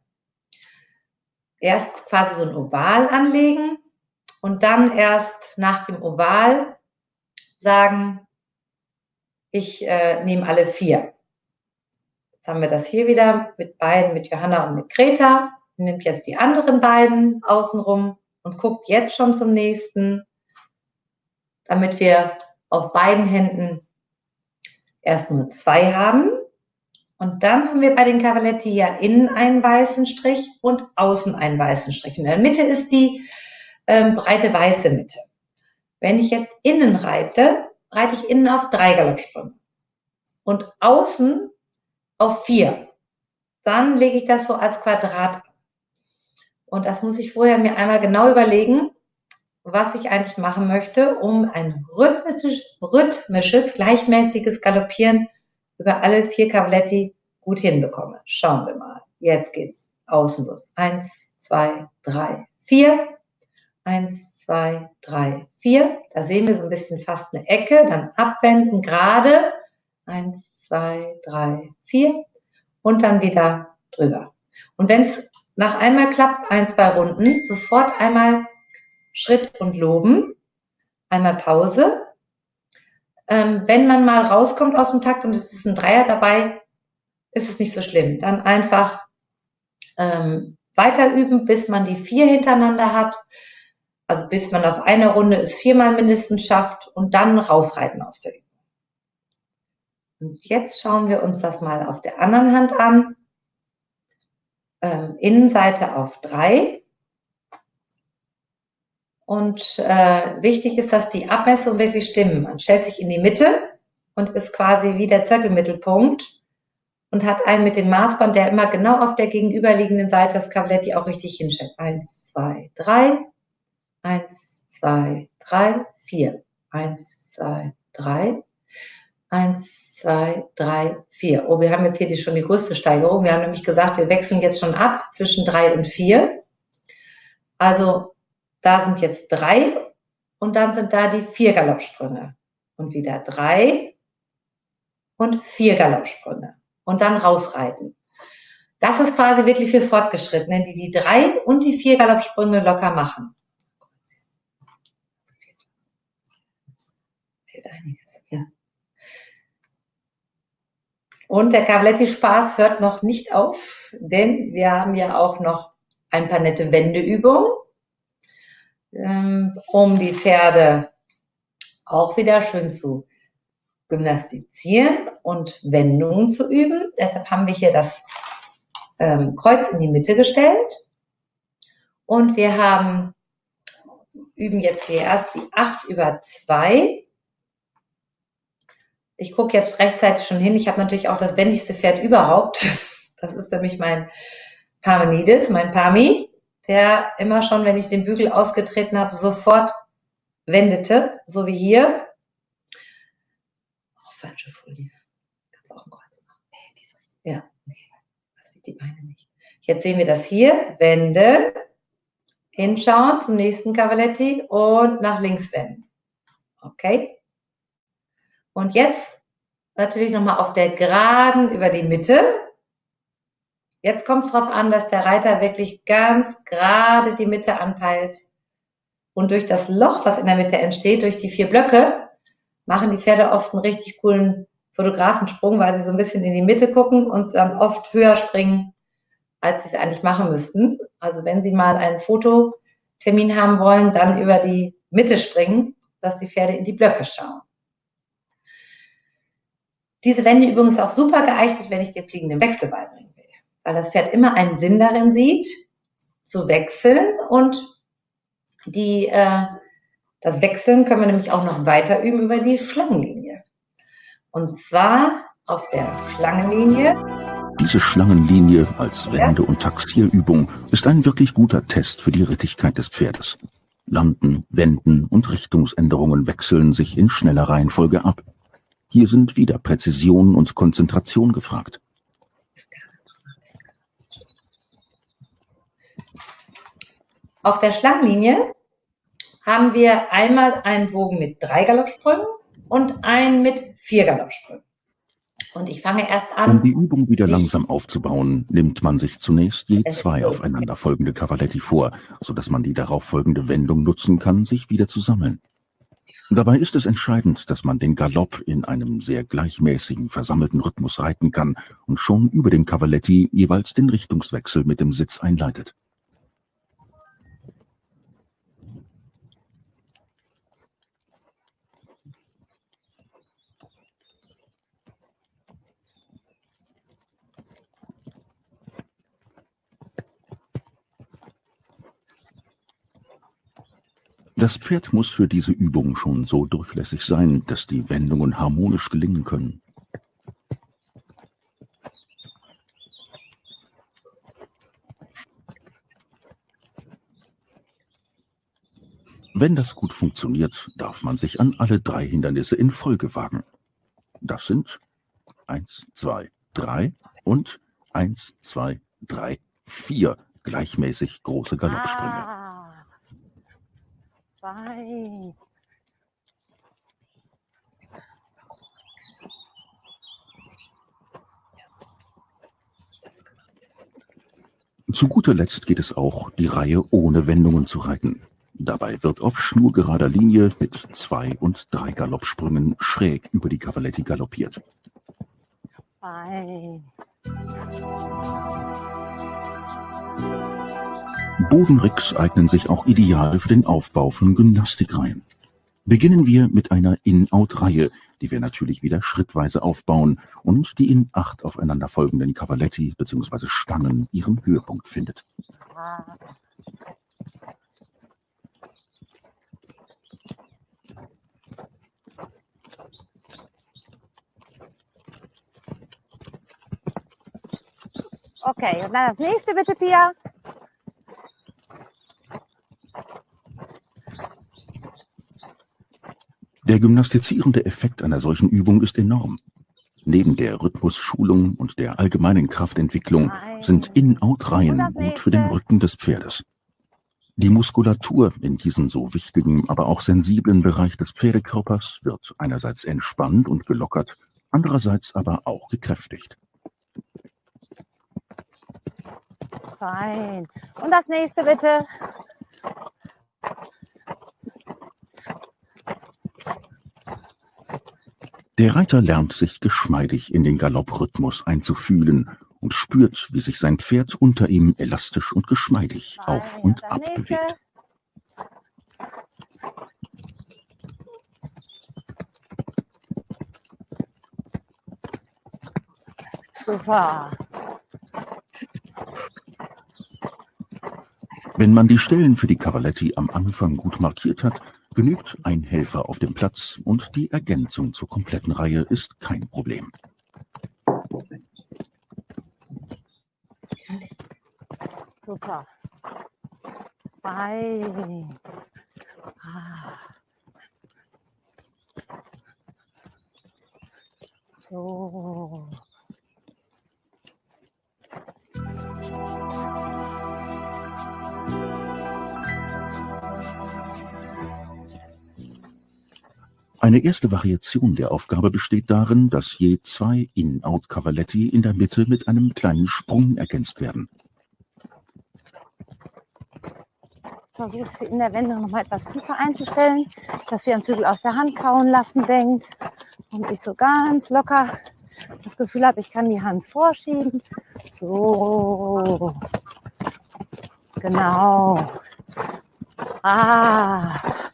Erst quasi so ein Oval anlegen und dann erst nach dem Oval sagen, ich äh, nehme alle vier. Jetzt haben wir das hier wieder mit beiden, mit Johanna und mit Greta. Nimmt jetzt die anderen beiden außenrum und guckt jetzt schon zum nächsten, damit wir auf beiden Händen erst nur zwei haben. Und dann haben wir bei den Cavaletti ja innen einen weißen Strich und außen einen weißen Strich. Und in der Mitte ist die ähm, breite weiße Mitte. Wenn ich jetzt innen reite, reite ich innen auf drei Galoppsprünge und außen auf vier. Dann lege ich das so als Quadrat an. Und das muss ich vorher mir einmal genau überlegen, was ich eigentlich machen möchte, um ein rhythmisches, rhythmisches gleichmäßiges Galoppieren über alle vier Cavaletti gut hinbekomme. Schauen wir mal. Jetzt geht's außen los. Eins, zwei, drei, vier. Eins, zwei, drei, vier. Da sehen wir so ein bisschen fast eine Ecke. Dann abwenden, gerade. Eins, zwei, drei, vier. Und dann wieder drüber. Und wenn es nach einmal klappt, ein, zwei Runden, sofort einmal Schritt und loben. Einmal Pause. Ähm, wenn man mal rauskommt aus dem Takt und es ist ein Dreier dabei, ist es nicht so schlimm. Dann einfach ähm, weiter üben, bis man die vier hintereinander hat. Also bis man auf einer Runde es viermal mindestens schafft und dann rausreiten aus der Übung. Und jetzt schauen wir uns das mal auf der anderen Hand an. Ähm, Innenseite auf drei. Und äh, wichtig ist, dass die Abmessungen wirklich stimmen. Man stellt sich in die Mitte und ist quasi wie der Zirkelmittelpunkt und hat einen mit dem Maßband, der immer genau auf der gegenüberliegenden Seite das Cavaletti auch richtig hinstellt. Eins, zwei, drei. Eins, zwei, drei, vier. Eins, zwei, drei. Eins, zwei, drei, vier. Oh, wir haben jetzt hier die, schon die größte Steigerung. Wir haben nämlich gesagt, wir wechseln jetzt schon ab zwischen drei und vier. Also da sind jetzt drei und dann sind da die vier Galoppsprünge. Und wieder drei und vier Galoppsprünge. Und dann rausreiten. Das ist quasi wirklich für Fortgeschrittene, die die drei und die vier Galoppsprünge locker machen. Ja. Und der Cavaletti-Spaß hört noch nicht auf, denn wir haben ja auch noch ein paar nette Wendeübungen, um die Pferde auch wieder schön zu gymnastizieren und Wendungen zu üben. Deshalb haben wir hier das ähm, Kreuz in die Mitte gestellt und wir haben, üben jetzt hier erst die acht über zwei. Ich gucke jetzt rechtzeitig schon hin. Ich habe natürlich auch das wendigste Pferd überhaupt. Das ist nämlich mein Parmenides, mein Pami, der immer schon, wenn ich den Bügel ausgetreten habe, sofort wendete, so wie hier. Oh, falsche Folie. Kannst auch ein Kreuz machen. Nee, die soll ich, ja, nee, das sieht die Beine nicht. Jetzt sehen wir das hier. Wende, hinschauen zum nächsten Cavaletti und nach links wenden. Okay. Und jetzt natürlich nochmal auf der Geraden über die Mitte. Jetzt kommt es darauf an, dass der Reiter wirklich ganz gerade die Mitte anpeilt. Und durch das Loch, was in der Mitte entsteht, durch die vier Blöcke, machen die Pferde oft einen richtig coolen Fotografensprung, weil sie so ein bisschen in die Mitte gucken und dann oft höher springen, als sie es eigentlich machen müssten. Also wenn Sie mal einen Fototermin haben wollen, dann über die Mitte springen, dass die Pferde in die Blöcke schauen. Diese Wendeübung ist auch super geeignet, wenn ich den fliegenden Wechsel beibringen will, weil das Pferd immer einen Sinn darin sieht, zu wechseln und die äh, Das Wechseln können wir nämlich auch noch weiter üben über die Schlangenlinie. Und zwar auf der Schlangenlinie. Diese Schlangenlinie als Wende- und Taxierübung ist ein wirklich guter Test für die Rittigkeit des Pferdes. Landen, Wenden und Richtungsänderungen wechseln sich in schneller Reihenfolge ab. Hier sind wieder Präzision und Konzentration gefragt. Auf der Schlangenlinie haben wir einmal einen Bogen mit drei Galoppsprüngen und einen mit vier Galoppsprüngen. Und ich fange erst an. Um die Übung wieder langsam aufzubauen, nimmt man sich zunächst je zwei aufeinanderfolgende Cavaletti vor, sodass man die darauffolgende Wendung nutzen kann, sich wieder zu sammeln. Dabei ist es entscheidend, dass man den Galopp in einem sehr gleichmäßigen, versammelten Rhythmus reiten kann und schon über dem Cavaletti jeweils den Richtungswechsel mit dem Sitz einleitet. Das Pferd muss für diese Übung schon so durchlässig sein, dass die Wendungen harmonisch gelingen können. Wenn das gut funktioniert, darf man sich an alle drei Hindernisse in Folge wagen. Das sind eins, zwei, drei und eins, zwei, drei, vier gleichmäßig große Galoppsprünge. Ah. Fein. Zu guter Letzt geht es auch, die Reihe ohne Wendungen zu reiten. Dabei wird auf schnurgerader Linie mit zwei und drei Galoppsprüngen schräg über die Cavaletti galoppiert. Fein. Bodenricks eignen sich auch ideal für den Aufbau von Gymnastikreihen. Beginnen wir mit einer In-Out-Reihe, die wir natürlich wieder schrittweise aufbauen und die in acht aufeinanderfolgenden Cavaletti bzw. Stangen ihren Höhepunkt findet. Okay, und dann das nächste bitte, Pia. Der gymnastizierende Effekt einer solchen Übung ist enorm. Neben der Rhythmusschulung und der allgemeinen Kraftentwicklung sind In-Out-Reihen gut für den Rücken des Pferdes. Die Muskulatur in diesem so wichtigen, aber auch sensiblen Bereich des Pferdekörpers wird einerseits entspannt und gelockert, andererseits aber auch gekräftigt. Fein. Und das nächste bitte. Der Reiter lernt sich geschmeidig in den Galopprhythmus einzufühlen und spürt, wie sich sein Pferd unter ihm elastisch und geschmeidig auf und ab bewegt. Super. Wenn man die Stellen für die Cavaletti am Anfang gut markiert hat, genügt ein Helfer auf dem Platz und die Ergänzung zur kompletten Reihe ist kein Problem. Super. Fein. Ah. So. Eine erste Variation der Aufgabe besteht darin, dass je zwei In-Out-Cavaletti in der Mitte mit einem kleinen Sprung ergänzt werden. Jetzt versuche ich sie in der Wendung noch mal etwas tiefer einzustellen, dass sie den Zügel aus der Hand kauen lassen denkt und ich so ganz locker das Gefühl habe, ich kann die Hand vorschieben. So. Genau. Ah.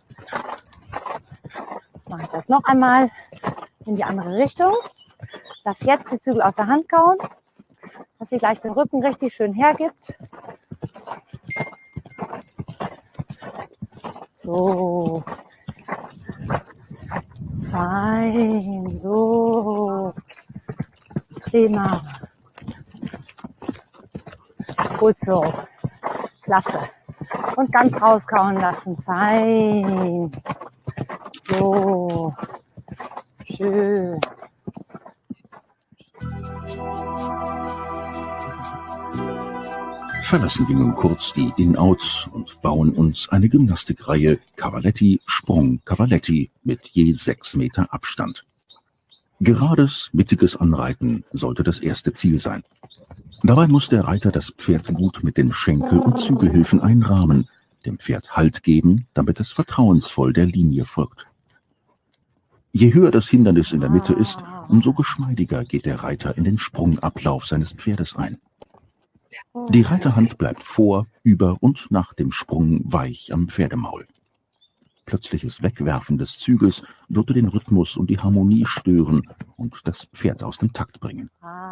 Mache ich das noch einmal in die andere Richtung. Lass jetzt die Zügel aus der Hand kauen, dass sie gleich den Rücken richtig schön hergibt. So, Fein, so. Prima. Gut so. Klasse. Und ganz rauskauen lassen. Fein. So. Schön. Verlassen wir nun kurz die In-Out und bauen uns eine Gymnastikreihe Cavaletti, Sprung, Cavaletti mit je sechs Meter Abstand. Gerades, mittiges Anreiten sollte das erste Ziel sein. Dabei muss der Reiter das Pferd gut mit den Schenkel- und Zügelhilfen einrahmen, dem Pferd Halt geben, damit es vertrauensvoll der Linie folgt. Je höher das Hindernis in der Mitte ist, umso geschmeidiger geht der Reiter in den Sprungablauf seines Pferdes ein. Die Reiterhand bleibt vor, über und nach dem Sprung weich am Pferdemaul. Plötzliches Wegwerfen des Zügels würde den Rhythmus und die Harmonie stören und das Pferd aus dem Takt bringen.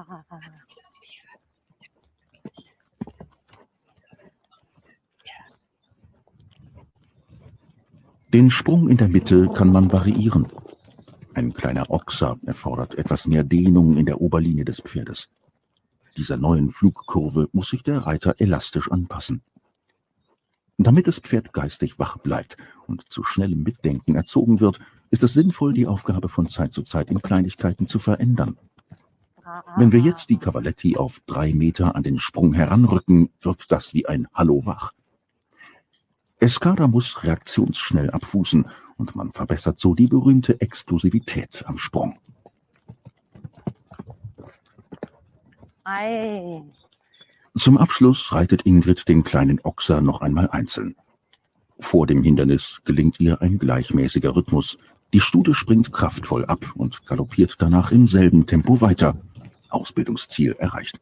Den Sprung in der Mitte kann man variieren. Ein kleiner Ochser erfordert etwas mehr Dehnung in der Oberlinie des Pferdes. Dieser neuen Flugkurve muss sich der Reiter elastisch anpassen. Damit das Pferd geistig wach bleibt und zu schnellem Mitdenken erzogen wird, ist es sinnvoll, die Aufgabe von Zeit zu Zeit in Kleinigkeiten zu verändern. Wenn wir jetzt die Cavaletti auf drei Meter an den Sprung heranrücken, wird das wie ein Hallo wach. Escada muss reaktionsschnell abfußen und man verbessert so die berühmte Exklusivität am Sprung. Ei. Zum Abschluss reitet Ingrid den kleinen Ochser noch einmal einzeln. Vor dem Hindernis gelingt ihr ein gleichmäßiger Rhythmus. Die Stute springt kraftvoll ab und galoppiert danach im selben Tempo weiter. Ausbildungsziel erreicht.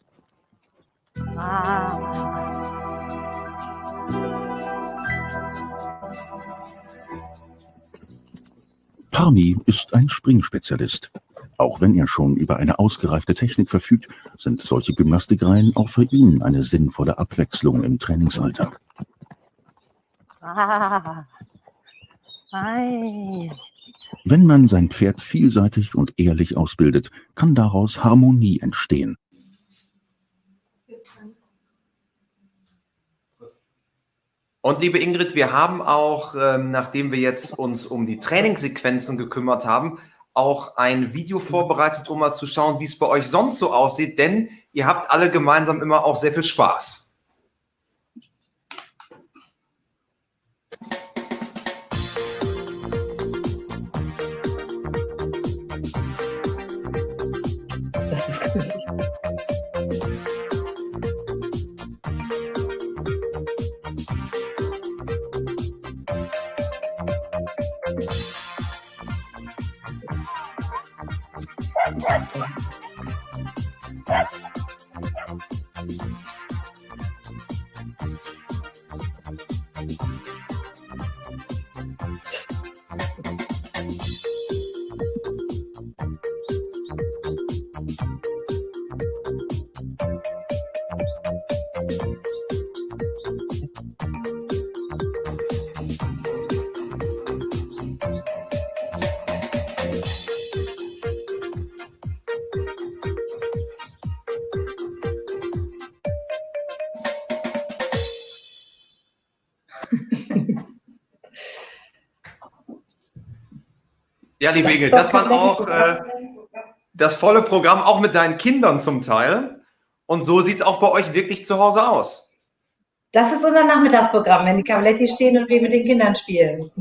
Ah. Parmi ist ein Springspezialist. Auch wenn er schon über eine ausgereifte Technik verfügt, sind solche Gymnastikreihen auch für ihn eine sinnvolle Abwechslung im Trainingsalltag. Ah. Ei. Wenn man sein Pferd vielseitig und ehrlich ausbildet, kann daraus Harmonie entstehen. Und liebe Ingrid, wir haben auch, ähm, nachdem wir jetzt uns um die Trainingssequenzen gekümmert haben, auch ein Video vorbereitet, um mal zu schauen, wie es bei euch sonst so aussieht, denn ihr habt alle gemeinsam immer auch sehr viel Spaß. Ja, liebe Ingrid, das war auch äh, das volle Programm, auch mit deinen Kindern zum Teil. Und so sieht es auch bei euch wirklich zu Hause aus. Das ist unser Nachmittagsprogramm, wenn die Cavaletti stehen und wir mit den Kindern spielen.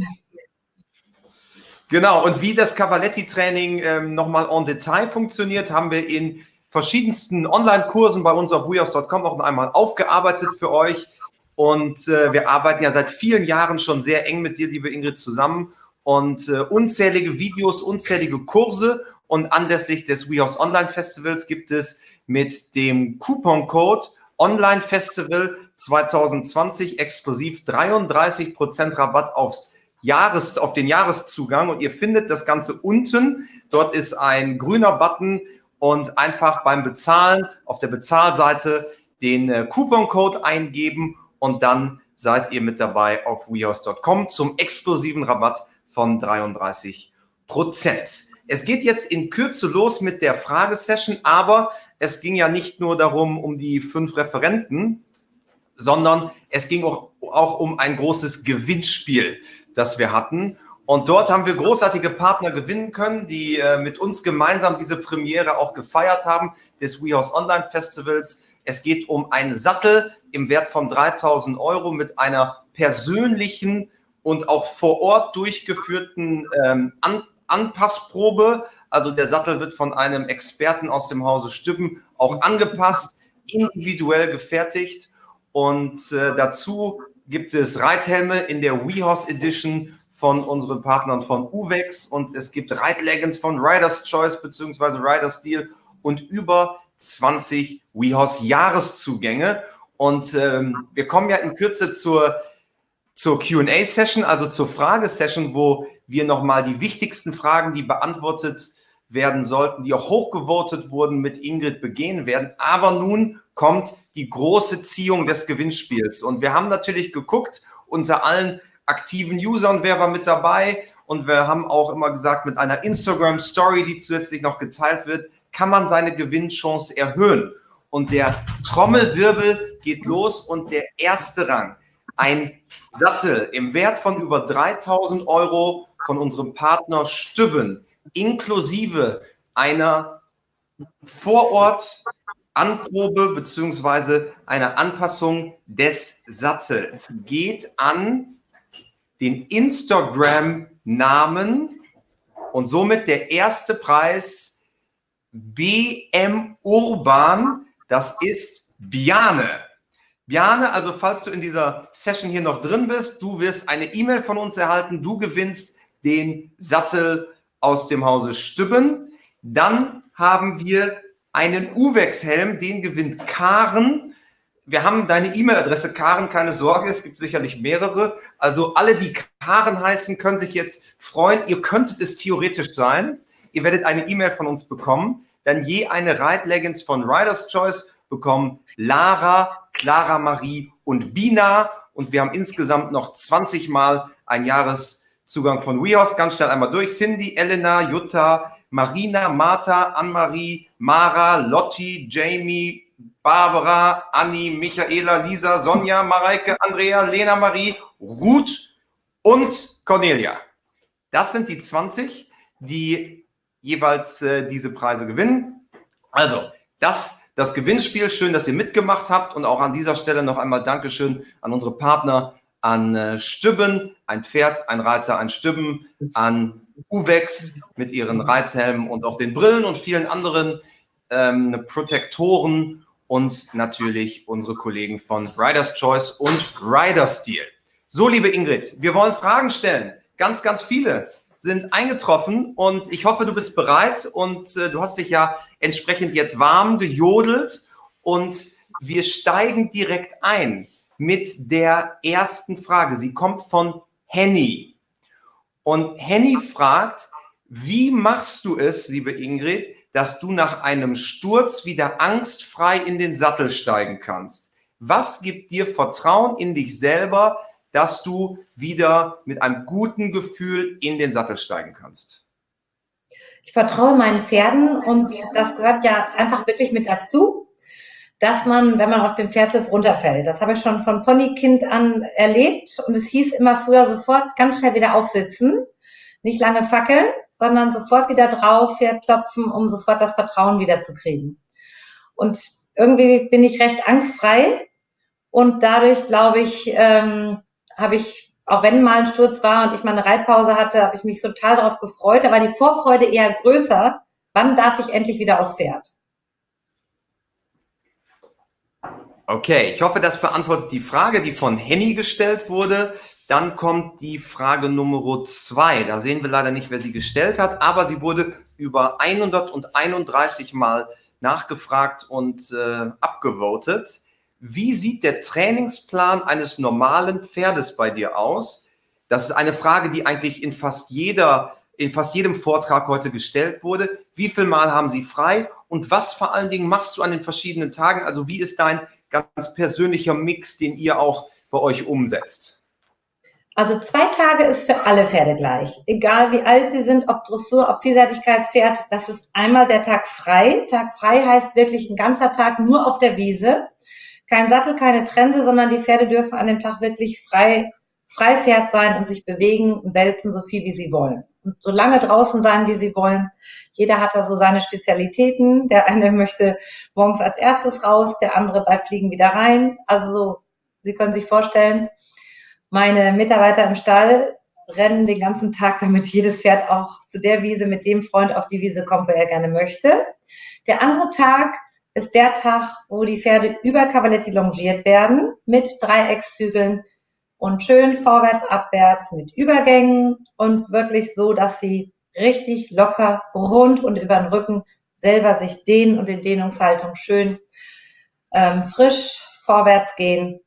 Genau, und wie das Cavaletti-Training ähm, nochmal en Detail funktioniert, haben wir in verschiedensten Online-Kursen bei uns auf wehouse punkt com auch noch einmal aufgearbeitet für euch. Und äh, wir arbeiten ja seit vielen Jahren schon sehr eng mit dir, liebe Ingrid, zusammen. Und äh, unzählige Videos, unzählige Kurse. Und anlässlich des WeHorse Online Festivals gibt es mit dem Couponcode Online Festival zwanzig zwanzig exklusiv dreiunddreißig Prozent Rabatt aufs Jahres, auf den Jahreszugang. Und ihr findet das Ganze unten. Dort ist ein grüner Button und einfach beim Bezahlen auf der Bezahlseite den äh, Couponcode eingeben und dann seid ihr mit dabei auf wehouse punkt com zum exklusiven Rabatt von dreiunddreißig Prozent. Es geht jetzt in Kürze los mit der Fragesession, aber es ging ja nicht nur darum, um die fünf Referenten, sondern es ging auch, auch um ein großes Gewinnspiel, das wir hatten. Und dort haben wir großartige Partner gewinnen können, die äh, mit uns gemeinsam diese Premiere auch gefeiert haben, des WeHorse Online Festivals. Es geht um einen Sattel im Wert von dreitausend Euro mit einer persönlichen und auch vor Ort durchgeführten ähm, An Anpassprobe. Also der Sattel wird von einem Experten aus dem Hause Stübben auch angepasst, individuell gefertigt. Und äh, dazu gibt es Reithelme in der WeHorse Edition von unseren Partnern von Uvex und es gibt Reitleggings von Riders Choice bzw. Riders Deal und über zwanzig WeHorse Jahreszugänge. Und ähm, wir kommen ja in Kürze zur, zur Q und A-Session, also zur Fragesession, wo wir nochmal die wichtigsten Fragen, die beantwortet werden sollten, die auch hochgevotet wurden, mit Ingrid begehen werden. Aber nun kommt die große Ziehung des Gewinnspiels. Und wir haben natürlich geguckt, unter allen aktiven Usern, wer war mit dabei, und wir haben auch immer gesagt, mit einer Instagram-Story, die zusätzlich noch geteilt wird, kann man seine Gewinnchance erhöhen. Und der Trommelwirbel geht los und der erste Rang, ein Sattel im Wert von über dreitausend Euro von unserem Partner Stübben, inklusive einer Vorort-Anprobe bzw. einer Anpassung des Sattels, geht an den Instagram-Namen und somit der erste Preis B M Urban, das ist Bjarne. Bjarne, also falls du in dieser Session hier noch drin bist, du wirst eine E-Mail von uns erhalten, du gewinnst den Sattel aus dem Hause Stübben. Dann haben wir einen Uvex-Helm, den gewinnt Karen. Wir haben deine E-Mail-Adresse, Karen, keine Sorge, es gibt sicherlich mehrere. Also alle, die Karen heißen, können sich jetzt freuen. Ihr könntet es theoretisch sein. Ihr werdet eine E-Mail von uns bekommen. Dann je eine Reitleggings von Riders Choice bekommen Lara, Clara Marie und Bina. Und wir haben insgesamt noch zwanzig Mal einen Jahreszugang von WeHorse. Ganz schnell einmal durch. Cindy, Elena, Jutta, Marina, Martha, Anne-Marie, Mara, Lotti, Jamie, Barbara, Anni, Michaela, Lisa, Sonja, Mareike, Andrea, Lena Marie, Ruth und Cornelia. Das sind die zwanzig, die jeweils äh, diese Preise gewinnen. Also, das das Gewinnspiel. Schön, dass ihr mitgemacht habt. Und auch an dieser Stelle noch einmal Dankeschön an unsere Partner, an äh, Stübben, ein Pferd, ein Reiter, ein Stübben, an Uvex mit ihren Reithelmen und auch den Brillen und vielen anderen ähm, Protektoren. Und natürlich unsere Kollegen von Riders Choice und Riders Deal. So, liebe Ingrid, wir wollen Fragen stellen. Ganz, ganz viele sind eingetroffen und ich hoffe, du bist bereit und äh, du hast dich ja entsprechend jetzt warm gejodelt und wir steigen direkt ein mit der ersten Frage. Sie kommt von Henny und Henny fragt, wie machst du es, liebe Ingrid, dass du nach einem Sturz wieder angstfrei in den Sattel steigen kannst? Was gibt dir Vertrauen in dich selber, dass du wieder mit einem guten Gefühl in den Sattel steigen kannst? Ich vertraue meinen Pferden und das gehört ja einfach wirklich mit dazu, dass man, wenn man auf dem Pferd ist, runterfällt. Das habe ich schon von Ponykind an erlebt und es hieß immer früher sofort ganz schnell wieder aufsitzen, nicht lange fackeln, sondern sofort wieder drauf, Pferd klopfen, um sofort das Vertrauen wieder zu kriegen. Und irgendwie bin ich recht angstfrei und dadurch, glaube ich, ähm, habe ich, auch wenn mal ein Sturz war und ich mal eine Reitpause hatte, habe ich mich total darauf gefreut. Da war die Vorfreude eher größer. Wann darf ich endlich wieder aufs Pferd? Okay, ich hoffe, das beantwortet die Frage, die von Henny gestellt wurde. Dann kommt die Frage Nummer zwei. Da sehen wir leider nicht, wer sie gestellt hat, aber sie wurde über hunderteinunddreißig Mal nachgefragt und äh, abgevotet. Wie sieht der Trainingsplan eines normalen Pferdes bei dir aus? Das ist eine Frage, die eigentlich in fast jeder, in fast jedem Vortrag heute gestellt wurde. Wie viel Mal haben Sie frei und was vor allen Dingen machst du an den verschiedenen Tagen? Also wie ist dein ganz persönlicher Mix, den ihr auch bei euch umsetzt? Also zwei Tage ist für alle Pferde gleich. Egal wie alt sie sind, ob Dressur, ob Vielseitigkeitspferd, das ist einmal der Tag frei. Tag frei heißt wirklich ein ganzer Tag nur auf der Wiese. Kein Sattel, keine Trense, sondern die Pferde dürfen an dem Tag wirklich frei, frei Pferd sein und sich bewegen und wälzen so viel wie sie wollen. Und so lange draußen sein, wie sie wollen. Jeder hat da so seine Spezialitäten. Der eine möchte morgens als erstes raus, der andere bei Fliegen wieder rein. Also so, Sie können sich vorstellen, meine Mitarbeiter im Stall rennen den ganzen Tag, damit jedes Pferd auch zu der Wiese mit dem Freund auf die Wiese kommt, wer er gerne möchte. Der andere Tag ist der Tag, wo die Pferde über Cavaletti longiert werden mit Dreieckszügeln und schön vorwärts, abwärts mit Übergängen und wirklich so, dass sie richtig locker, rund und über den Rücken selber sich dehnen und in Dehnungshaltung schön ähm, frisch vorwärts gehen.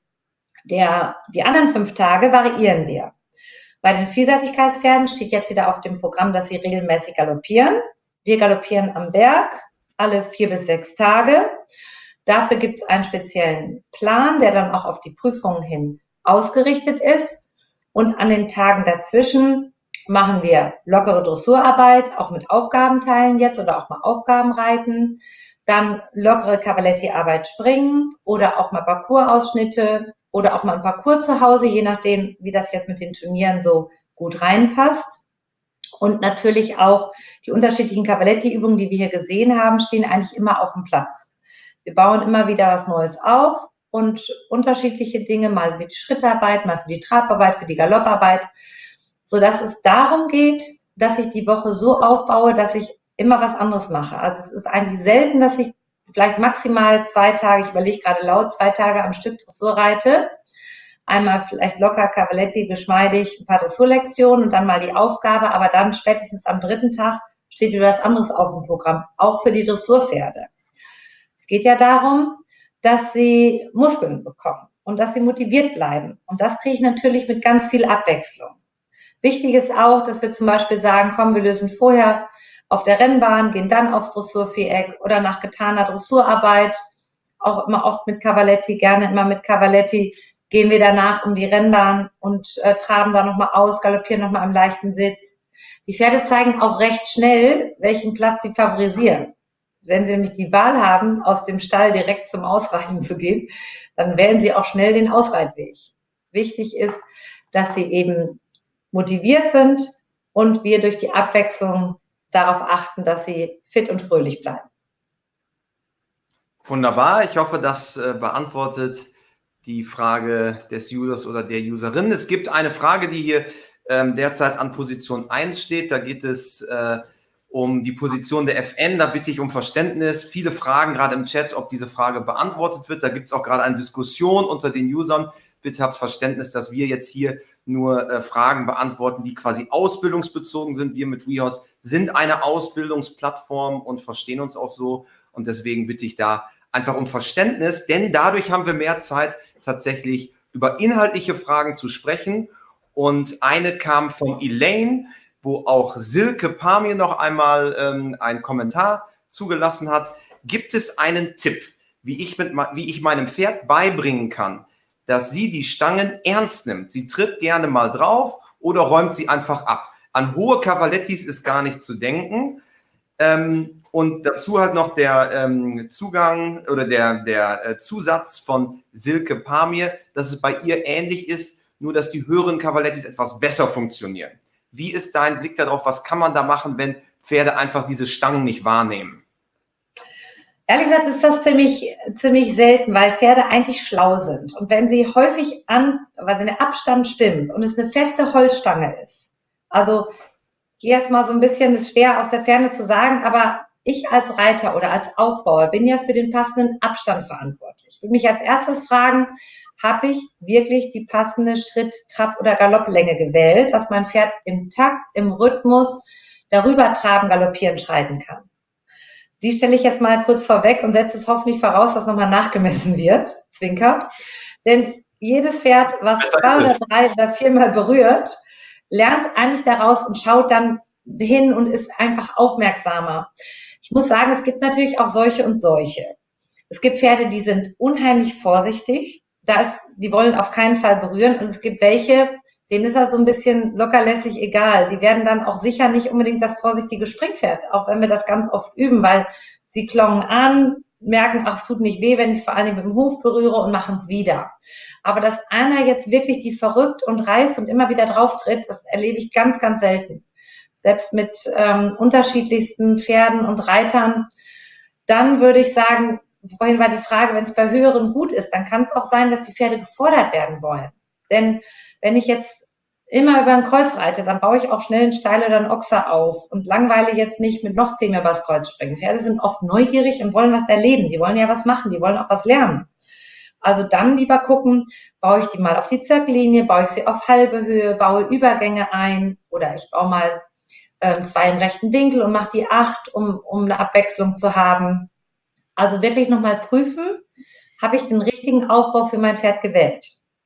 Der, die anderen fünf Tage variieren wir. Bei den Vielseitigkeitspferden steht jetzt wieder auf dem Programm, dass sie regelmäßig galoppieren. Wir galoppieren am Berg alle vier bis sechs Tage. Dafür gibt es einen speziellen Plan, der dann auch auf die Prüfungen hin ausgerichtet ist. Und an den Tagen dazwischen machen wir lockere Dressurarbeit, auch mit Aufgabenteilen jetzt oder auch mal Aufgabenreiten. Dann lockere Cavaletti-Arbeit springen oder auch mal Parcours-Ausschnitte oder auch mal ein Parcours zu Hause, je nachdem, wie das jetzt mit den Turnieren so gut reinpasst. Und natürlich auch die unterschiedlichen Cavaletti-Übungen, die wir hier gesehen haben, stehen eigentlich immer auf dem Platz. Wir bauen immer wieder was Neues auf und unterschiedliche Dinge, mal für die Schrittarbeit, mal für die Trabarbeit, für die Galopparbeit, sodass es darum geht, dass ich die Woche so aufbaue, dass ich immer was anderes mache. Also es ist eigentlich selten, dass ich vielleicht maximal zwei Tage, ich überlege gerade laut, zwei Tage am Stück Dressur reite. Einmal vielleicht locker, Cavaletti, geschmeidig, ein paar Dressurlektionen und dann mal die Aufgabe, aber dann spätestens am dritten Tag steht wieder was anderes auf dem Programm, auch für die Dressurpferde. Es geht ja darum, dass sie Muskeln bekommen und dass sie motiviert bleiben. Und das kriege ich natürlich mit ganz viel Abwechslung. Wichtig ist auch, dass wir zum Beispiel sagen, komm, wir lösen vorher auf der Rennbahn, gehen dann aufs Dressurviereck oder nach getaner Dressurarbeit, auch immer oft mit Cavaletti, gerne immer mit Cavaletti, gehen wir danach um die Rennbahn und äh, traben da nochmal aus, galoppieren nochmal im leichten Sitz. Die Pferde zeigen auch recht schnell, welchen Platz sie favorisieren. Wenn sie nämlich die Wahl haben, aus dem Stall direkt zum Ausreiten zu gehen, dann wählen sie auch schnell den Ausreitweg. Wichtig ist, dass sie eben motiviert sind und wir durch die Abwechslung darauf achten, dass sie fit und fröhlich bleiben. Wunderbar. Ich hoffe, das äh, beantwortet die Frage des Users oder der Userin. Es gibt eine Frage, die hier ähm, derzeit an Position eins steht. Da geht es äh, um die Position der F N. Da bitte ich um Verständnis. Viele Fragen gerade im Chat, ob diese Frage beantwortet wird. Da gibt es auch gerade eine Diskussion unter den Usern. Bitte habt Verständnis, dass wir jetzt hier nur äh, Fragen beantworten, die quasi ausbildungsbezogen sind. Wir mit WeHorse sind eine Ausbildungsplattform und verstehen uns auch so. Und deswegen bitte ich da einfach um Verständnis, denn dadurch haben wir mehr Zeit, tatsächlich über inhaltliche Fragen zu sprechen. Und eine kam von Elaine, wo auch Silke Pamir noch einmal ähm, einen Kommentar zugelassen hat. Gibt es einen Tipp, wie ich, mit, wie ich meinem Pferd beibringen kann, dass sie die Stangen ernst nimmt? Sie tritt gerne mal drauf oder räumt sie einfach ab. An hohe Cavalettis ist gar nicht zu denken. Ähm, und dazu halt noch der ähm, Zugang oder der, der äh, Zusatz von Silke Pamir, dass es bei ihr ähnlich ist, nur dass die höheren Cavalettis etwas besser funktionieren. Wie ist dein Blick darauf? Was kann man da machen, wenn Pferde einfach diese Stangen nicht wahrnehmen? Ehrlich gesagt ist das ziemlich, ziemlich selten, weil Pferde eigentlich schlau sind. Und wenn sie häufig an, weil der Abstand stimmt und es eine feste Holzstange ist, also ich gehe jetzt mal so ein bisschen, das ist schwer aus der Ferne zu sagen, aber ich als Reiter oder als Aufbauer bin ja für den passenden Abstand verantwortlich. Ich würde mich als erstes fragen, habe ich wirklich die passende Schritt-, Trab- oder Galopplänge gewählt, dass mein Pferd im Takt, im Rhythmus darüber traben, galoppieren, schreiten kann. Die stelle ich jetzt mal kurz vorweg und setze es hoffentlich voraus, dass nochmal nachgemessen wird, Zwinker. Denn jedes Pferd, was zwei oder drei oder viermal berührt, lernt eigentlich daraus und schaut dann hin und ist einfach aufmerksamer. Ich muss sagen, es gibt natürlich auch solche und solche. Es gibt Pferde, die sind unheimlich vorsichtig, da ist, die wollen auf keinen Fall berühren, und es gibt welche, denen ist das so ein bisschen lockerlässig egal. Die werden dann auch sicher nicht unbedingt das vorsichtige Springpferd, auch wenn wir das ganz oft üben, weil sie klongen an, merken, ach, es tut nicht weh, wenn ich es vor allem mit dem Huf berühre und machen es wieder. Aber dass einer jetzt wirklich die verrückt und reißt und immer wieder drauf tritt, das erlebe ich ganz, ganz selten. Selbst mit ähm, unterschiedlichsten Pferden und Reitern. Dann würde ich sagen, vorhin war die Frage, wenn es bei höheren gut ist, dann kann es auch sein, dass die Pferde gefordert werden wollen. Denn wenn ich jetzt immer über ein Kreuz reite, dann baue ich auch schnell einen Steil oder einen Ochser auf und langweile jetzt nicht mit noch zehnmal übers Kreuz springen. Pferde sind oft neugierig und wollen was erleben. Die wollen ja was machen, die wollen auch was lernen. Also dann lieber gucken, baue ich die mal auf die Zirkellinie, baue ich sie auf halbe Höhe, baue Übergänge ein oder ich baue mal äh, zwei im rechten Winkel und mache die acht, um, um eine Abwechslung zu haben. Also wirklich nochmal prüfen, habe ich den richtigen Aufbau für mein Pferd gewählt?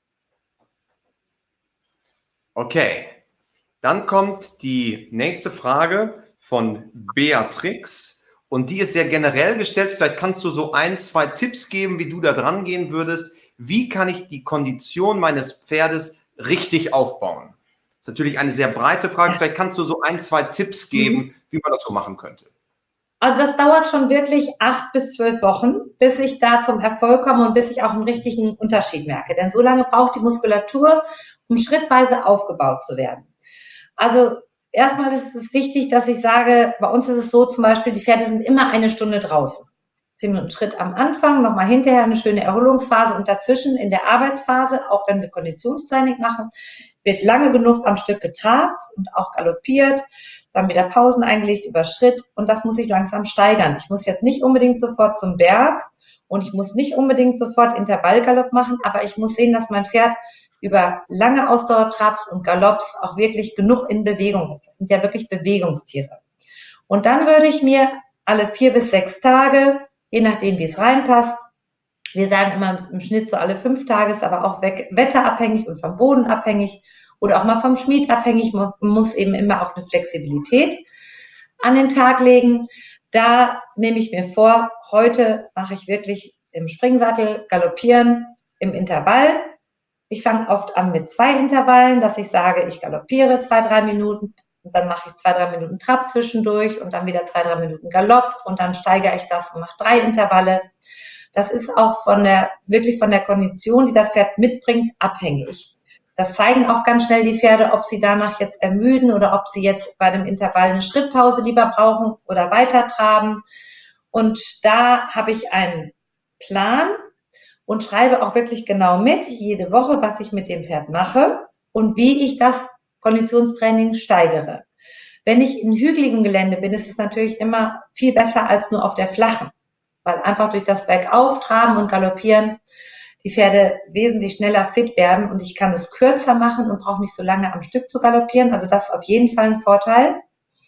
Okay, dann kommt die nächste Frage von Beatrix. Und die ist sehr generell gestellt. Vielleicht kannst du so ein, zwei Tipps geben, wie du da dran gehen würdest. Wie kann ich die Kondition meines Pferdes richtig aufbauen? Das ist natürlich eine sehr breite Frage. Vielleicht kannst du so ein, zwei Tipps geben, wie man das so machen könnte. Also das dauert schon wirklich acht bis zwölf Wochen, bis ich da zum Erfolg komme und bis ich auch einen richtigen Unterschied merke. Denn so lange braucht die Muskulatur, um schrittweise aufgebaut zu werden. Also erstmal ist es wichtig, dass ich sage, bei uns ist es so zum Beispiel, die Pferde sind immer eine Stunde draußen. Zehn Minuten Schritt am Anfang, nochmal hinterher eine schöne Erholungsphase und dazwischen in der Arbeitsphase, auch wenn wir Konditionstraining machen, wird lange genug am Stück getrabt und auch galoppiert, dann wieder Pausen eingelegt über Schritt und das muss ich langsam steigern. Ich muss jetzt nicht unbedingt sofort zum Berg und ich muss nicht unbedingt sofort Intervallgalopp machen, aber ich muss sehen, dass mein Pferd über lange Ausdauertrabs und Galopps auch wirklich genug in Bewegung ist. Das sind ja wirklich Bewegungstiere. Und dann würde ich mir alle vier bis sechs Tage, je nachdem wie es reinpasst, wir sagen immer im Schnitt so alle fünf Tage, ist aber auch wetterabhängig und vom Boden abhängig oder auch mal vom Schmied abhängig, man muss eben immer auch eine Flexibilität an den Tag legen. Da nehme ich mir vor, heute mache ich wirklich im Springsattel galoppieren im Intervall. Ich fange oft an mit zwei Intervallen, dass ich sage, ich galoppiere zwei, drei Minuten und dann mache ich zwei, drei Minuten Trab zwischendurch und dann wieder zwei, drei Minuten Galopp und dann steigere ich das und mache drei Intervalle. Das ist auch von der, wirklich von der Kondition, die das Pferd mitbringt, abhängig. Das zeigen auch ganz schnell die Pferde, ob sie danach jetzt ermüden oder ob sie jetzt bei dem Intervall eine Schrittpause lieber brauchen oder weiter traben. Und da habe ich einen Plan und schreibe auch wirklich genau mit, jede Woche, was ich mit dem Pferd mache und wie ich das Konditionstraining steigere. Wenn ich in hügeligem Gelände bin, ist es natürlich immer viel besser als nur auf der flachen, weil einfach durch das Bergauf, Traben und Galoppieren die Pferde wesentlich schneller fit werden und ich kann es kürzer machen und brauche nicht so lange am Stück zu galoppieren. Also das ist auf jeden Fall ein Vorteil,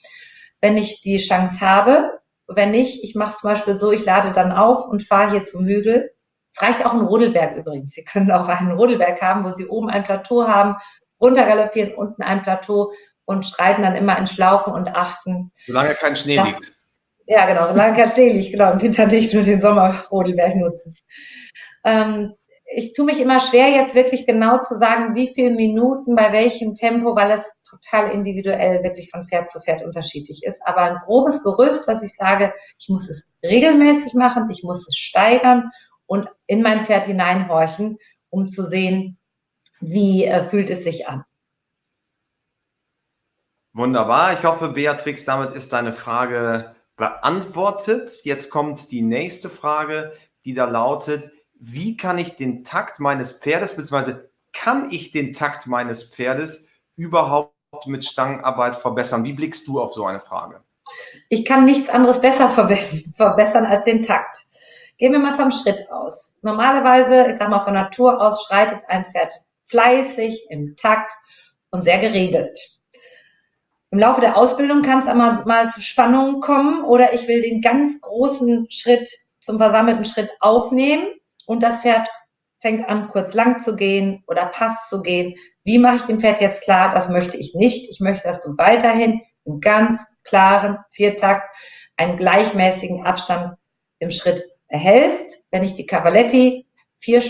wenn ich die Chance habe. Wenn nicht, ich mache es zum Beispiel so, ich lade dann auf und fahre hier zum Hügel. Es reicht auch ein Rodelberg übrigens. Sie können auch einen Rodelberg haben, wo Sie oben ein Plateau haben, runter galoppieren, unten ein Plateau und schreiten dann immer in Schlaufen und achten. Solange kein Schnee das, liegt. Ja, genau, solange kein Schnee liegt, genau, im Winter nicht nur den Sommerrodelberg nutzen. Ähm, ich tue mich immer schwer, jetzt wirklich genau zu sagen, wie viele Minuten, bei welchem Tempo, weil es total individuell wirklich von Pferd zu Pferd unterschiedlich ist. Aber ein grobes Gerüst, dass ich sage, ich muss es regelmäßig machen, ich muss es steigern und in mein Pferd hineinhorchen, um zu sehen, wie äh, fühlt es sich an. Wunderbar. Ich hoffe, Beatrix, damit ist deine Frage beantwortet. Jetzt kommt die nächste Frage, die da lautet: Wie kann ich den Takt meines Pferdes, beziehungsweise kann ich den Takt meines Pferdes überhaupt mit Stangenarbeit verbessern? Wie blickst du auf so eine Frage? Ich kann nichts anderes besser verbessern als den Takt. Gehen wir mal vom Schritt aus. Normalerweise, ich sag mal von Natur aus, schreitet ein Pferd fleißig, im Takt und sehr geregelt. Im Laufe der Ausbildung kann es aber mal zu Spannungen kommen oder ich will den ganz großen Schritt zum versammelten Schritt aufnehmen und das Pferd fängt an, kurz lang zu gehen oder Pass zu gehen. Wie mache ich dem Pferd jetzt klar, das möchte ich nicht. Ich möchte, dass du weiterhin im ganz klaren Viertakt einen gleichmäßigen Abstand im Schritt erhältst. Wenn ich die Cavaletti vier Stück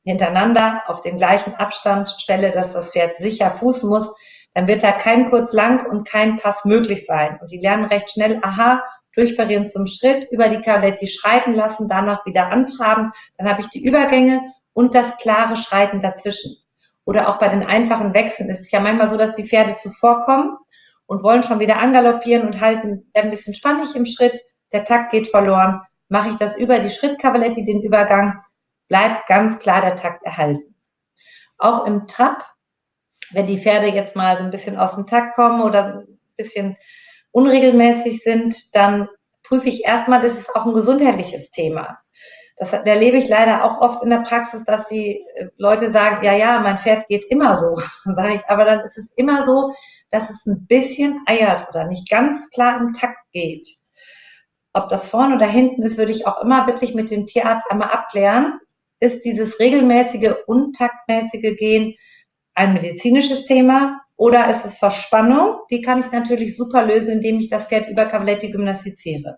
hintereinander auf den gleichen Abstand stelle, dass das Pferd sicher fußen muss, dann wird da kein kurz lang und kein Pass möglich sein. Und die lernen recht schnell, aha, durchparieren zum Schritt, über die Cavaletti schreiten lassen, danach wieder antraben. Dann habe ich die Übergänge und das klare Schreiten dazwischen. Oder auch bei den einfachen Wechseln ist es ja manchmal so, dass die Pferde zuvorkommen und wollen schon wieder angaloppieren und halten, werden ein bisschen spannig im Schritt, der Takt geht verloren. Mache ich das über die Schrittcavaletti, den Übergang, bleibt ganz klar der Takt erhalten. Auch im Trab, wenn die Pferde jetzt mal so ein bisschen aus dem Takt kommen oder ein bisschen unregelmäßig sind, dann prüfe ich erstmal, das ist auch ein gesundheitliches Thema. Das erlebe ich leider auch oft in der Praxis, dass die Leute sagen, ja, ja, mein Pferd geht immer so. Dann sage ich, aber dann ist es immer so, dass es ein bisschen eiert oder nicht ganz klar im Takt geht. Ob das vorne oder hinten ist, würde ich auch immer wirklich mit dem Tierarzt einmal abklären. Ist dieses regelmäßige, untaktmäßige Gehen ein medizinisches Thema oder ist es Verspannung? Die kann ich natürlich super lösen, indem ich das Pferd über Cavaletti gymnastiziere.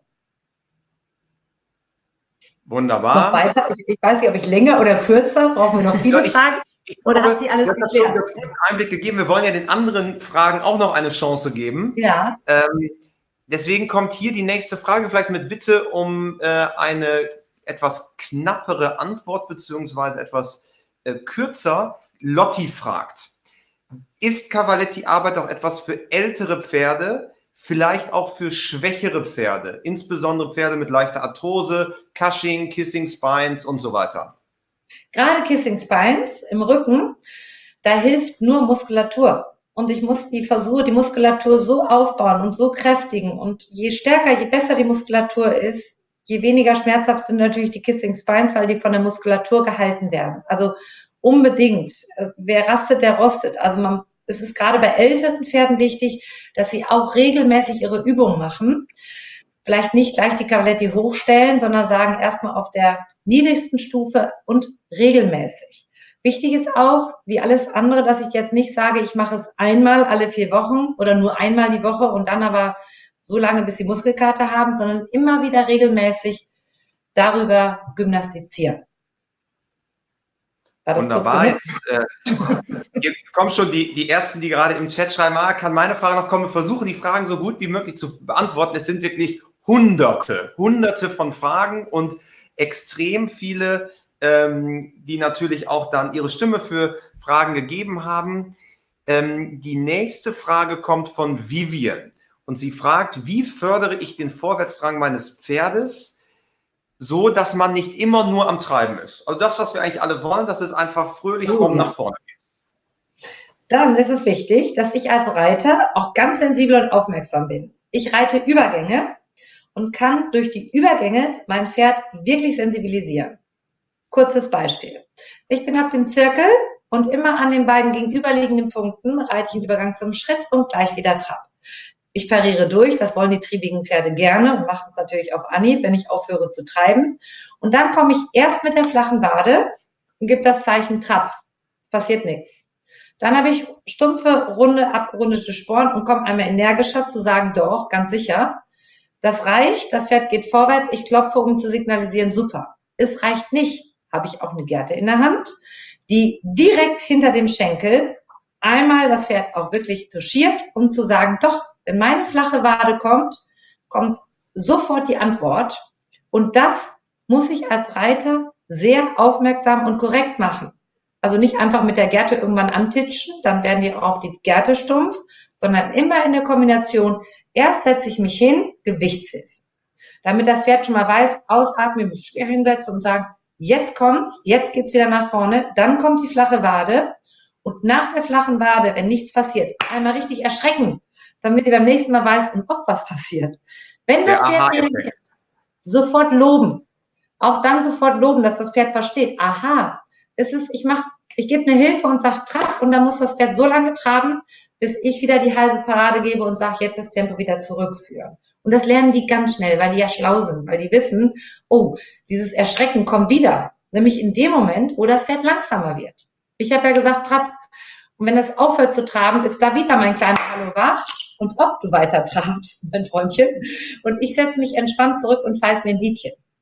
Wunderbar. Noch weiter? Ich, ich weiß nicht, ob ich länger oder kürzer, brauchen wir noch viele ja, ich, Fragen? Ich oder glaube, hat sie alles das hat schon ganz guten Einblick gegeben. Wir wollen ja den anderen Fragen auch noch eine Chance geben. Ja. Ähm, deswegen kommt hier die nächste Frage, vielleicht mit Bitte um äh, eine etwas knappere Antwort, beziehungsweise etwas äh, kürzer. Lotti fragt, ist Cavaletti-Arbeit auch etwas für ältere Pferde, vielleicht auch für schwächere Pferde, insbesondere Pferde mit leichter Arthrose, Cushing, Kissing Spines und so weiter? Gerade Kissing Spines im Rücken, da hilft nur Muskulatur. Und ich muss die versuche, die Muskulatur so aufbauen und so kräftigen. Und je stärker, je besser die Muskulatur ist, je weniger schmerzhaft sind natürlich die Kissing Spines, weil die von der Muskulatur gehalten werden. Also unbedingt. Wer rastet, der rostet. Also man, es ist gerade bei älteren Pferden wichtig, dass sie auch regelmäßig ihre Übungen machen. Vielleicht nicht gleich die Cavaletti hochstellen, sondern sagen erstmal auf der niedrigsten Stufe und regelmäßig. Wichtig ist auch, wie alles andere, dass ich jetzt nicht sage, ich mache es einmal alle vier Wochen oder nur einmal die Woche und dann aber so lange, bis sie Muskelkater haben, sondern immer wieder regelmäßig darüber gymnastizieren. Wunderbar. Jetzt, äh, hier kommen schon die, die ersten, die gerade im Chat schreiben, ah, kann meine Frage noch kommen? Wir versuchen die Fragen so gut wie möglich zu beantworten. Es sind wirklich Hunderte, Hunderte von Fragen und extrem viele, ähm, die natürlich auch dann ihre Stimme für Fragen gegeben haben. Ähm, die nächste Frage kommt von Vivian und sie fragt, wie fördere ich den Vorwärtsdrang meines Pferdes, so dass man nicht immer nur am Treiben ist? Also das, was wir eigentlich alle wollen, dass es einfach fröhlich oh, vom ja. nach vorne geht. Dann ist es wichtig, dass ich als Reiter auch ganz sensibel und aufmerksam bin. Ich reite Übergänge und kann durch die Übergänge mein Pferd wirklich sensibilisieren. Kurzes Beispiel. Ich bin auf dem Zirkel und immer an den beiden gegenüberliegenden Punkten reite ich einen Übergang zum Schritt und gleich wieder Trab. Ich pariere durch, das wollen die triebigen Pferde gerne und machen es natürlich auf Anhieb, wenn ich aufhöre zu treiben. Und dann komme ich erst mit der flachen Wade und gebe das Zeichen Trab. Es passiert nichts. Dann habe ich stumpfe, runde, abgerundete Sporen und komme einmal energischer zu sagen, doch, ganz sicher. Das reicht, das Pferd geht vorwärts, ich klopfe, um zu signalisieren, super. Es reicht nicht, habe ich auch eine Gerte in der Hand, die direkt hinter dem Schenkel einmal das Pferd auch wirklich touchiert, um zu sagen, doch, wenn meine flache Wade kommt, kommt sofort die Antwort. Und das muss ich als Reiter sehr aufmerksam und korrekt machen. Also nicht einfach mit der Gerte irgendwann antitschen, dann werden die auch auf die Gerte stumpf, sondern immer in der Kombination, erst setze ich mich hin, Gewichtshilfe. Damit das Pferd schon mal weiß, ausatmen, mich schwer hinsetzen und sagen, jetzt kommt's, jetzt geht's wieder nach vorne, dann kommt die flache Wade und nach der flachen Wade, wenn nichts passiert, einmal richtig erschrecken, damit ihr beim nächsten Mal weiß, ob was passiert. Wenn das Pferd reagiert, sofort loben. Auch dann sofort loben, dass das Pferd versteht. Aha, es ist, ich mach, ich gebe eine Hilfe und sage Trab und dann muss das Pferd so lange traben, bis ich wieder die halbe Parade gebe und sage, jetzt das Tempo wieder zurückführen. Und das lernen die ganz schnell, weil die ja schlau sind, weil die wissen, oh, dieses Erschrecken kommt wieder. Nämlich in dem Moment, wo das Pferd langsamer wird. Ich habe ja gesagt, Trab. Und wenn das aufhört zu traben, ist da wieder mein kleiner Hallo wach. Und ob du weiter trabst, mein Freundchen. Und ich setze mich entspannt zurück und pfeife mir ein Liedchen.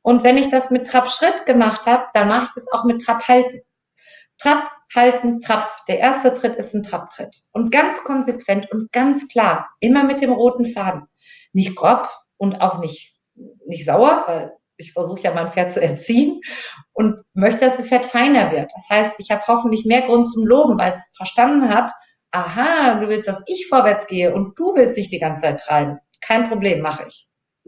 Und wenn ich das mit Trab-Schritt gemacht habe, dann mache ich das auch mit Trab-Halten. Trab, halten, Trab. Der erste Tritt ist ein Trab-Tritt. Und ganz konsequent und ganz klar, immer mit dem roten Faden. Nicht grob und auch nicht, nicht sauer, weil ich versuche ja mein Pferd zu erziehen und möchte, dass das Pferd feiner wird. Das heißt, ich habe hoffentlich mehr Grund zum Loben, weil es verstanden hat, aha, du willst, dass ich vorwärts gehe und du willst dich die ganze Zeit treiben. Kein Problem, mache ich.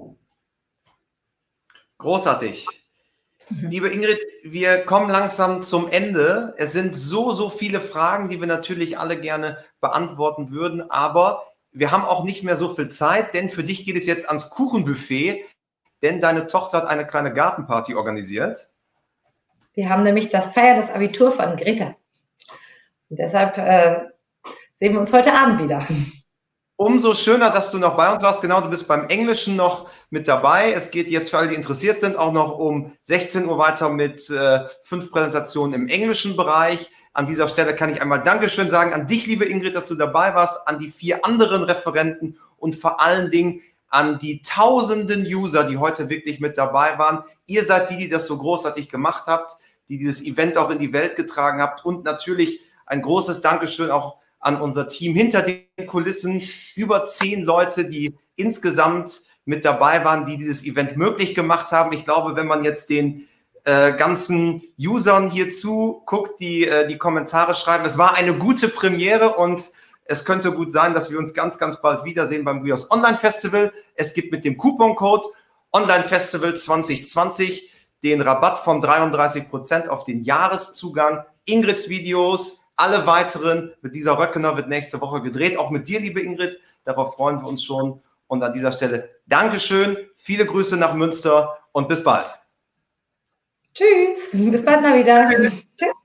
Großartig. Liebe Ingrid, wir kommen langsam zum Ende. Es sind so, so viele Fragen, die wir natürlich alle gerne beantworten würden, aber wir haben auch nicht mehr so viel Zeit, denn für dich geht es jetzt ans Kuchenbuffet, denn deine Tochter hat eine kleine Gartenparty organisiert. Wir haben nämlich das Feiern des Abitur von Greta. Und deshalb äh, sehen wir uns heute Abend wieder. Umso schöner, dass du noch bei uns warst. Genau, du bist beim Englischen noch mit dabei. Es geht jetzt für alle, die interessiert sind, auch noch um sechzehn Uhr weiter mit äh, fünf Präsentationen im englischen Bereich. An dieser Stelle kann ich einmal Dankeschön sagen an dich, liebe Ingrid, dass du dabei warst, an die vier anderen Referenten und vor allen Dingen an die tausenden User, die heute wirklich mit dabei waren. Ihr seid die, die das so großartig gemacht habt, die dieses Event auch in die Welt getragen habt und natürlich ein großes Dankeschön auch an unser Team hinter den Kulissen. Über zehn Leute, die insgesamt mit dabei waren, die dieses Event möglich gemacht haben. Ich glaube, wenn man jetzt den äh, ganzen Usern hier zuguckt, die äh, die Kommentare schreiben, es war eine gute Premiere und es könnte gut sein, dass wir uns ganz, ganz bald wiedersehen beim Brewers Online Festival. Es gibt mit dem Couponcode Online Festival zwanzig zwanzig den Rabatt von dreiunddreißig Prozent auf den Jahreszugang. Ingrids Videos, alle weiteren mit dieser Röckener wird nächste Woche gedreht. Auch mit dir, liebe Ingrid. Darauf freuen wir uns schon. Und an dieser Stelle Dankeschön. Viele Grüße nach Münster und bis bald. Tschüss. Bis bald mal wieder. Tschüss.